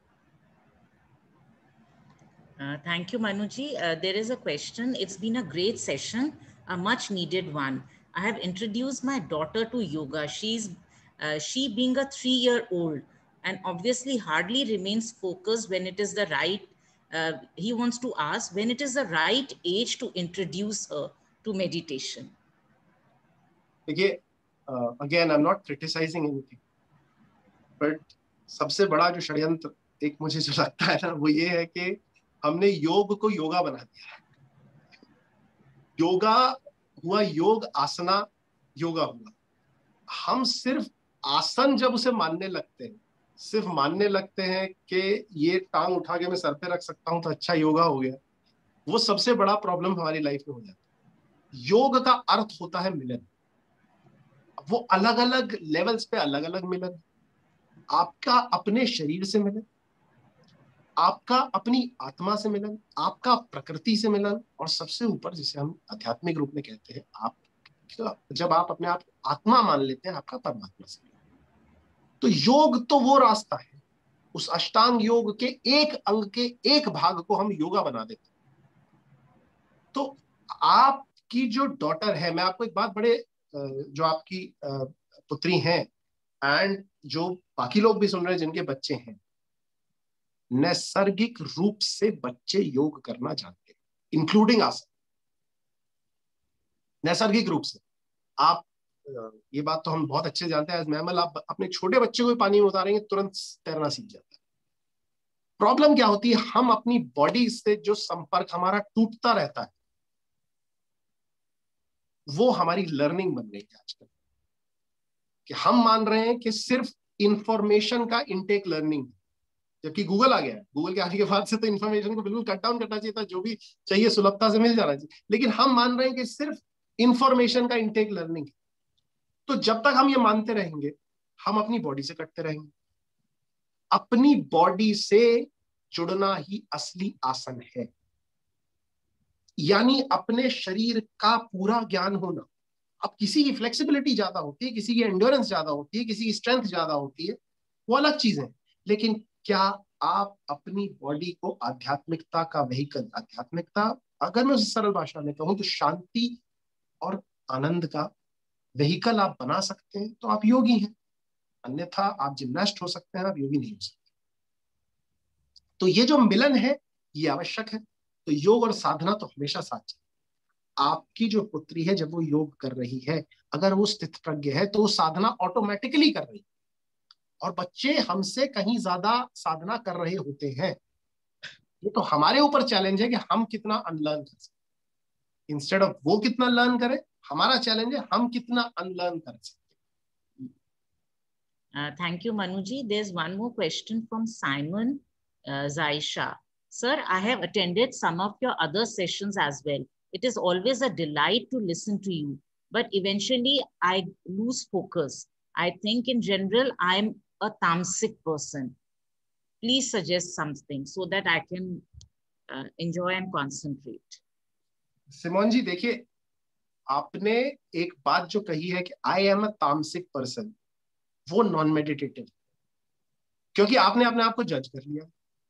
Uh, thank you, Manuji. Uh, there is a question. It's been a great session, a much needed one. I have introduced my daughter to yoga. She's uh, she being a three-year-old and obviously hardly remains focused when it is the right. Uh, he wants to ask when it is the right age to introduce her to meditation. देखिए, Uh, again, I'm not criticizing anything, but सबसे बड़ा जो षड्यंत्र एक मुझे जो लगता है ना, वो ये है कि हमने योग को योगा बना दिया है। योगा हुआ योग, आसना योगा हुआ। हम सिर्फ आसन जब उसे मानने लगते हैं, सिर्फ मानने लगते हैं कि ये टांग उठा के मैं सर पे रख सकता हूं तो अच्छा योगा हो गया, वो सबसे बड़ा प्रॉब्लम हमारी लाइफ में हो जाता है। योग का अर्थ होता है मिलन। वो अलग अलग लेवल्स पे अलग अलग मिलन, आपका अपने शरीर से मिलन, आपका अपनी आत्मा से मिलन, आपका प्रकृति से मिलन, और सबसे ऊपर जिसे हम आध्यात्मिक रूप में कहते हैं, आप जब आप अपने आप आत्मा मान लेते हैं, आपका परमात्मा से मिलन। तो योग तो वो रास्ता है, उस अष्टांग योग के एक अंग के एक भाग को हम योगा बना देते हैं। तो आपकी जो डॉटर है, मैं आपको एक बात, बड़े जो आपकी पुत्री हैं एंड जो बाकी लोग भी सुन रहे हैं जिनके बच्चे हैं, नैसर्गिक रूप से बच्चे योग करना जानते हैं, इंक्लूडिंग आसन। नैसर्गिक रूप से आप, ये बात तो हम बहुत अच्छे जानते हैं, एज मैमल आप अपने छोटे बच्चे को भी पानी में उतारेंगे तुरंत तैरना सीख जाता है। प्रॉब्लम क्या होती है, हम अपनी बॉडी से जो संपर्क हमारा टूटता रहता है, वो हमारी लर्निंग बन गई है आजकल, कि हम मान रहे हैं कि सिर्फ इंफॉर्मेशन का इनटेक लर्निंग, जबकि गूगल आ गया है। गूगल के आने के बाद से तो इन्फॉर्मेशन को बिल्कुल कट डाउन करना चाहिए था, जो भी चाहिए सुलभता से मिल जाना चाहिए, लेकिन हम मान रहे हैं कि सिर्फ इंफॉर्मेशन का इनटेक लर्निंग। तो जब तक हम ये मानते रहेंगे, हम अपनी बॉडी से कटते रहेंगे। अपनी बॉडी से जुड़ना ही असली आसन है, यानी अपने शरीर का पूरा ज्ञान होना। अब किसी की फ्लेक्सिबिलिटी ज्यादा होती है, किसी की एंड्योरेंस ज्यादा होती है, किसी की स्ट्रेंथ ज्यादा होती है, वो अलग चीजें, लेकिन क्या आप अपनी बॉडी को आध्यात्मिकता का व्हीकल, आध्यात्मिकता अगर मैं उसे सरल भाषा में कहूं तो शांति और आनंद का व्हीकल आप बना सकते हैं, तो आप योगी हैं। अन्यथा आप जिम्नास्ट हो सकते हैं, आप योगी नहीं हो सकते। तो ये जो मिलन है ये आवश्यक है। तो योग और साधना तो हमेशा साथ चले। आपकी जो पुत्री है, जब वो योग कर रही है, अगर वो स्थित प्रज्ञ है, तो वो साधना ऑटोमेटिकली कर रही है। और बच्चे हमसे कहीं ज्यादा साधना कर रहे होते हैं। ये तो हमारे ऊपर चैलेंज है कि हम कितना अनलर्न कर सकते। इंस्टेड ऑफ वो कितना लर्न करे, हमारा चैलेंज है हम कितना अनलर्न कर सकते। Uh, thank you, Manuji. There's one more question from Simon uh, Zaisha. Sir, I have attended some of your other sessions as well. It is always a delight to listen to you, but eventually I lose focus. I think in general, I'm a tamasic person. Please suggest something so that I can uh, enjoy and concentrate. Simon ji, देखिए, आपने एक बात जो कही है कि I am a तामसिक person, वो नॉन मेडिटेटिव, क्योंकि आपने अपने आप को जज कर लिया।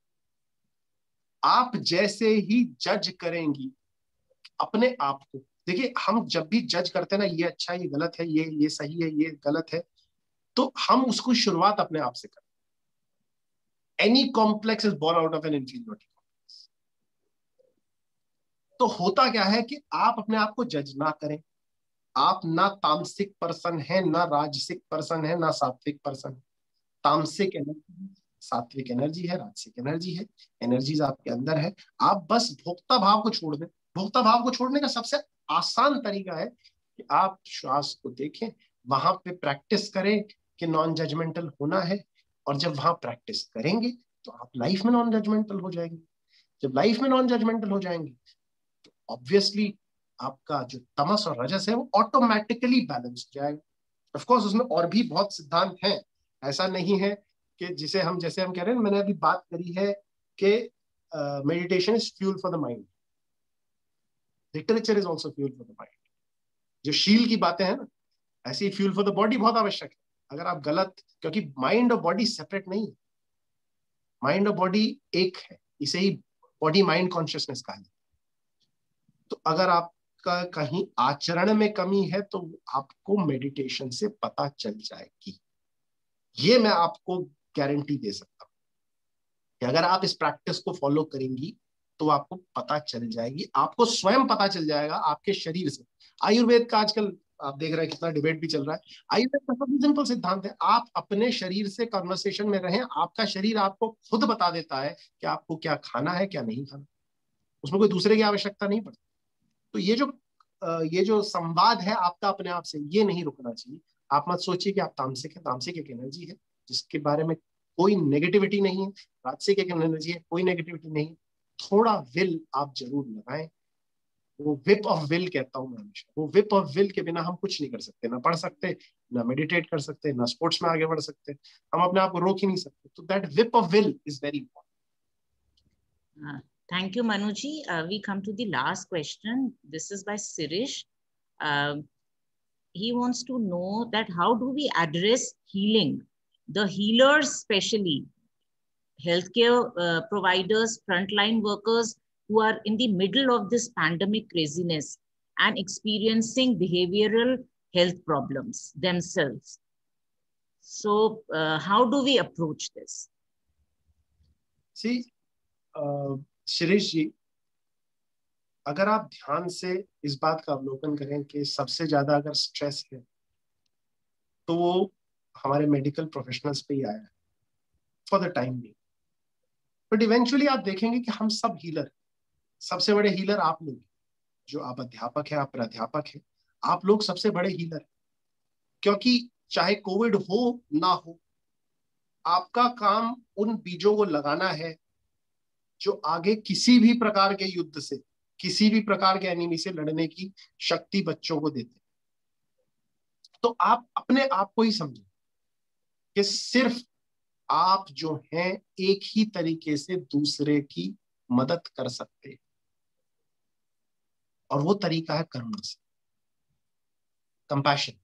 आप जैसे ही जज करेंगी अपने आप को, देखिए हम जब भी जज करते हैं ना, ये अच्छा है, ये गलत है, ये ये सही है, ये गलत है, तो हम उसको शुरुआत अपने आप से करते हैं। Any complex is born out of an inferiority complex. तो होता क्या है कि आप अपने आप को जज ना करें। आप ना तामसिक पर्सन है, ना राजसिक पर्सन है, ना सात्विक पर्सन है। तामसिक एनर्जी, सात्विक एनर्जी है, राजसिक एनर्जी है, एनर्जीज आपके अंदर है। आप बस भोक्ता भाव को छोड़ दें। भोक्ता भाव को छोड़ने का सबसे आसान तरीका है कि आप श्वास को देखें, वहां पे प्रैक्टिस करें कि नॉन जजमेंटल होना है। और जब वहां प्रैक्टिस करेंगे तो आप लाइफ में नॉन जजमेंटल हो जाएंगे। जब लाइफ में नॉन जजमेंटल हो जाएंगे तो ऑब्वियसली आपका जो तमस और रजस है वो ऑटोमेटिकली बैलेंस हो जाएगा। ऑफ कोर्स उसमें और भी बहुत सिद्धांत हैं, ऐसा नहीं है कि जिसे हम, जैसे हम कह रहे हैं, मैंने अभी बात करी है कि meditation is fuel for the mind, literature is also fuel for the mind. जो शील की बातें हैं ना, ऐसे ही फ्यूल फॉर द बॉडी बहुत आवश्यक है। अगर आप गलत, क्योंकि माइंड और बॉडी सेपरेट नहीं है, माइंड और बॉडी एक है, इसे ही बॉडी माइंड कॉन्शियसनेस कहा जाता है। तो अगर आप का कहीं आचरण में कमी है तो आपको मेडिटेशन से पता चल जाएगी। ये मैं आपको गारंटी दे सकता हूं कि अगर आप इस प्रैक्टिस को फॉलो करेंगी तो आपको पता चल जाएगी, आपको स्वयं पता चल जाएगा आपके शरीर से। आयुर्वेद का आजकल आप देख रहे हैं कितना डिबेट भी चल रहा है। आयुर्वेद का सबसे सिंपल सिद्धांत है, आप अपने शरीर से कन्वर्सेशन में रहें। आपका शरीर आपको खुद बता देता है कि आपको क्या खाना है, क्या नहीं खाना। उसमें कोई दूसरे की आवश्यकता नहीं पड़ती। तो ये जो ये जो संवाद है आपका अपने आप से, ये नहीं रुकना चाहिए। आप मत सोचिए कि आप तामसिक है। तामसिक एक एनर्जी है जिसके बारे में कोई नेगेटिविटी नहीं है। राजसिक एक एनर्जी है, कोई नेगेटिविटी नहीं है। थोड़ा विल आप जरूर लगाएं। वो विप ऑफ विल कहता हूं मैं हमेशा, वो विप ऑफ विल के बिना हम कुछ नहीं कर सकते, ना पढ़ सकते, ना मेडिटेट कर सकते, ना स्पोर्ट्स में आगे बढ़ सकते। हम अपने आप को रोक ही नहीं सकते। तो that whip of will is very important. Thank you, Manuji. Uh, we come to the last question. This is by Sirish. Uh, he wants to know that how do we address healing? The healers, especially healthcare uh, providers, frontline workers who are in the middle of this pandemic craziness and experiencing behavioral health problems themselves. So uh, how do we approach this? See, uh, Shirish ji, अगर आप ध्यान से इस बात का अवलोकन करें कि सबसे ज्यादा अगर स्ट्रेस है तो वो हमारे मेडिकल प्रोफेशनल्स पे ही आया है for the time being. But eventually आप देखेंगे कि हम सब हीलर, सबसे बड़े हीलर आप लोग, जो आप अध्यापक हैं, आप प्राध्यापक हैं, आप लोग सबसे बड़े हीलर, क्योंकि चाहे कोविड हो ना हो, आपका काम उन बीजों को लगाना है जो आगे किसी भी प्रकार के युद्ध से, किसी भी प्रकार के एनिमी से लड़ने की शक्ति बच्चों को देते। तो आप अपने आप को ही समझें कि सिर्फ आप जो हैं एक ही तरीके से दूसरे की मदद कर सकते हैं, और वो तरीका है करुणा से, कंपैशन।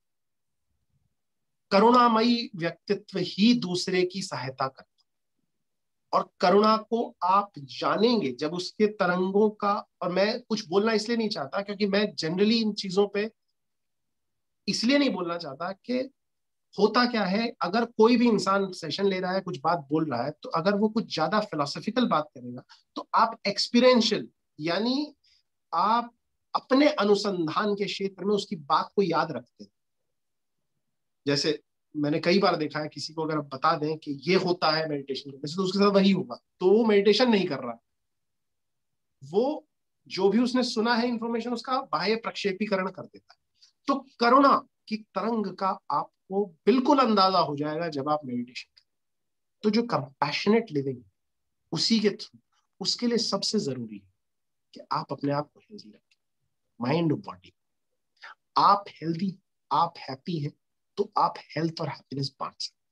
करुणामयी व्यक्तित्व ही दूसरे की सहायता करता, और करुणा को आप जानेंगे जब उसके तरंगों का, और मैं कुछ बोलना इसलिए नहीं चाहता क्योंकि मैं जनरली इन चीजों पे इसलिए नहीं बोलना चाहता कि होता क्या है, अगर कोई भी इंसान सेशन ले रहा है, कुछ बात बोल रहा है, तो अगर वो कुछ ज्यादा फिलोसॉफिकल बात करेगा तो आप एक्सपीरियंशियल, यानी आप अपने अनुसंधान के क्षेत्र में उसकी बात को याद रखते हैं। जैसे मैंने कई बार देखा है, किसी को अगर आप बता दें कि ये होता है मेडिटेशन करने से तो उसके साथ वही होगा, तो वो मेडिटेशन नहीं कर रहा, वो जो भी उसने सुना है इंफॉर्मेशन उसका बाह्य प्रक्षेपीकरण कर देता है। तो करुणा की तरंग का आपको बिल्कुल अंदाजा हो जाएगा जब आप मेडिटेशन करें। तो जो कंपैशनेट लिविंग उसी के थ्रू, उसके लिए सबसे जरूरी है कि आप अपने आप को हेल्दी रखें, माइंड और बॉडी। आप हेल्दी, आप हैप्पी हैं, तो आप हेल्थ और हैप्पीनेस बांट सकते हैं।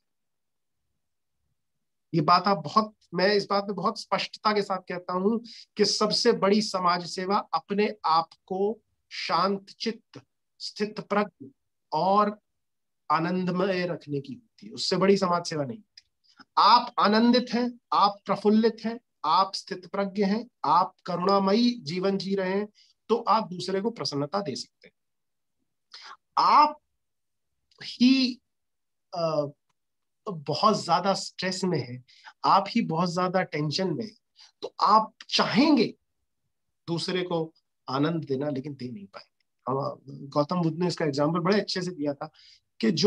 ये बात आप बहुत, मैं इस बात में बहुत स्पष्टता के साथ कहता हूं कि सबसे बड़ी समाज सेवा अपने आप को शांत चित्त, स्थित प्रज्ञ और आनंदमय रखने की होती है। उससे बड़ी समाज सेवा नहीं होती। आप आनंदित हैं, आप प्रफुल्लित हैं, आप स्थित प्रज्ञ हैं, आप करुणामयी जीवन जी रहे हैं, तो आप दूसरे को प्रसन्नता दे सकते हैं। आप ही आ, बहुत ज्यादा स्ट्रेस में है, आप ही बहुत ज्यादा टेंशन में है, तो आप चाहेंगे दूसरे को आनंद देना, लेकिन दे नहीं पाएंगे। हम गौतम बुद्ध ने इसका एग्जाम्पल बड़े अच्छे से दिया था कि जो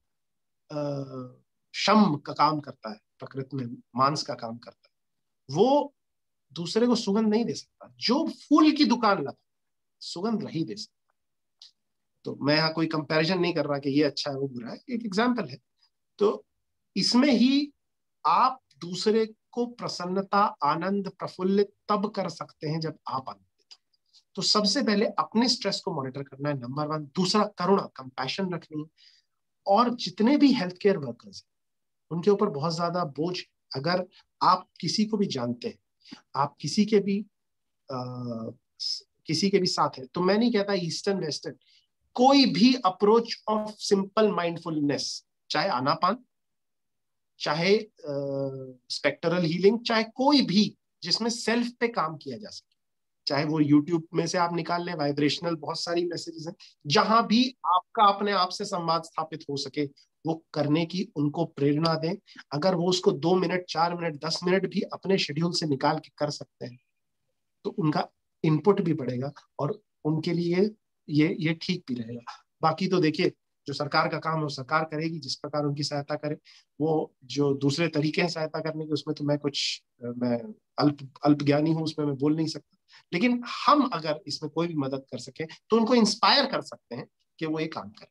शम का काम करता है, प्रकृति में मांस का काम करता है, वो दूसरे को सुगंध नहीं दे सकता। जो फूल की दुकान लगा सुगंध नहीं दे सकता। तो मैं यहाँ कोई कंपैरिजन नहीं कर रहा कि ये अच्छा है वो बुरा है, एक एग्जाम्पल है। तो इसमें ही आप दूसरे को प्रसन्नता, आनंद, प्रफुल्लित तब कर सकते हैं जब आप आनंदित हो। तो सबसे पहले अपने स्ट्रेस को मॉनिटर करना है, नंबर वन। दूसरा, करुणा, कंपैशन रखनी है। और जितने भी हेल्थ केयर वर्कर्स हैं उनके ऊपर बहुत ज्यादा बोझ। अगर आप किसी को भी जानते हैं, आप किसी के भी आ, किसी के भी साथ है, तो मैं नहीं कहता ईस्टर्न वेस्टर्न, कोई भी अप्रोच ऑफ सिंपल माइंडफुलनेस, चाहे आनापान, चाहे स्पेक्ट्रल हीलिंग, चाहे कोई भी जिसमें सेल्फ पे काम किया जा सके, चाहे वो यूट्यूब में से आप निकाल लें, वाइब्रेशनल बहुत सारी मैसेजेस हैं, जहां भी आपका अपने आप से संवाद स्थापित हो सके वो करने की उनको प्रेरणा दें। अगर वो उसको दो मिनट, चार मिनट, दस मिनट भी अपने शेड्यूल से निकाल के कर सकते हैं तो उनका इनपुट भी बढ़ेगा और उनके लिए ये ये ठीक भी रहेगा। बाकी तो देखिए, जो सरकार का काम है वो सरकार करेगी, जिस प्रकार उनकी सहायता करे। वो जो दूसरे तरीके हैं सहायता करने के, उसमें तो मैं कुछ मैं अल्प अल्प ज्ञानी हूं, उसमें मैं बोल नहीं सकता। लेकिन हम अगर इसमें कोई भी मदद कर सके तो उनको इंस्पायर कर सकते हैं कि वो ये काम करें।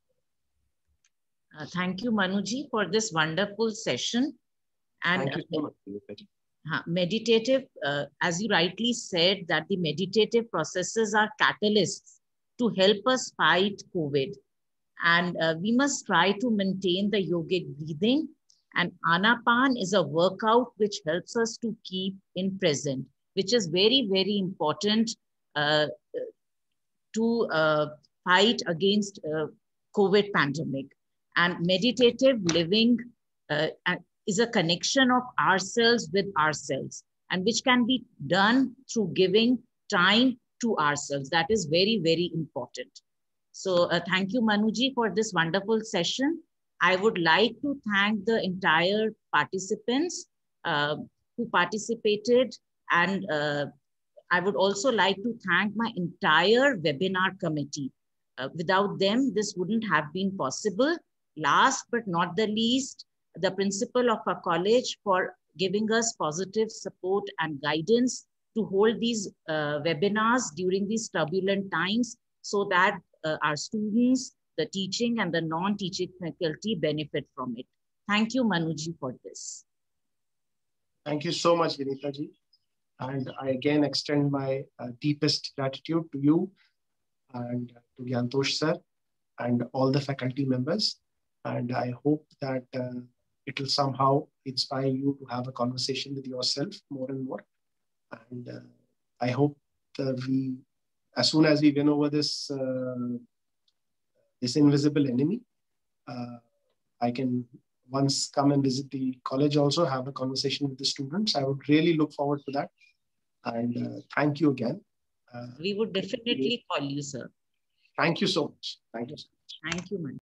Uh, thank you, Manuji, for this wonderful session. And Thank you so much. Uh, meditative, uh, as you rightly said, that the meditative processes are catalysts to help us fight COVID. And uh, we must try to maintain the yogic breathing. And Anapan is a workout which helps us to keep in present, which is very, very important uh, to uh, fight against uh, COVID pandemic. And meditative living uh, is a connection of ourselves with ourselves, and which can be done through giving time to ourselves. That is very, very important. So uh, thank you, Manuji, for this wonderful session. I would like to thank the entire participants uh, who participated, and uh, I would also like to thank my entire webinar committee. Uh, without them, this wouldn't have been possible. Last but not the least, the principal of our college for giving us positive support and guidance to hold these uh, webinars during these turbulent times, so that uh, our students, the teaching and the non-teaching faculty benefit from it. Thank you, Manuji, for this. Thank you so much, Vinita ji. And I again extend my uh, deepest gratitude to you and to Gyantosh sir and all the faculty members. And I hope that uh, it will somehow inspire you to have a conversation with yourself more and more. And uh, I hope that we, as soon as we win over this, uh, this invisible enemy, uh, I can once come and visit the college also, have a conversation with the students. I would really look forward to that. And uh, thank you again. Uh, we would definitely call you, sir. Thank you so much. Thank you. Thank you, man.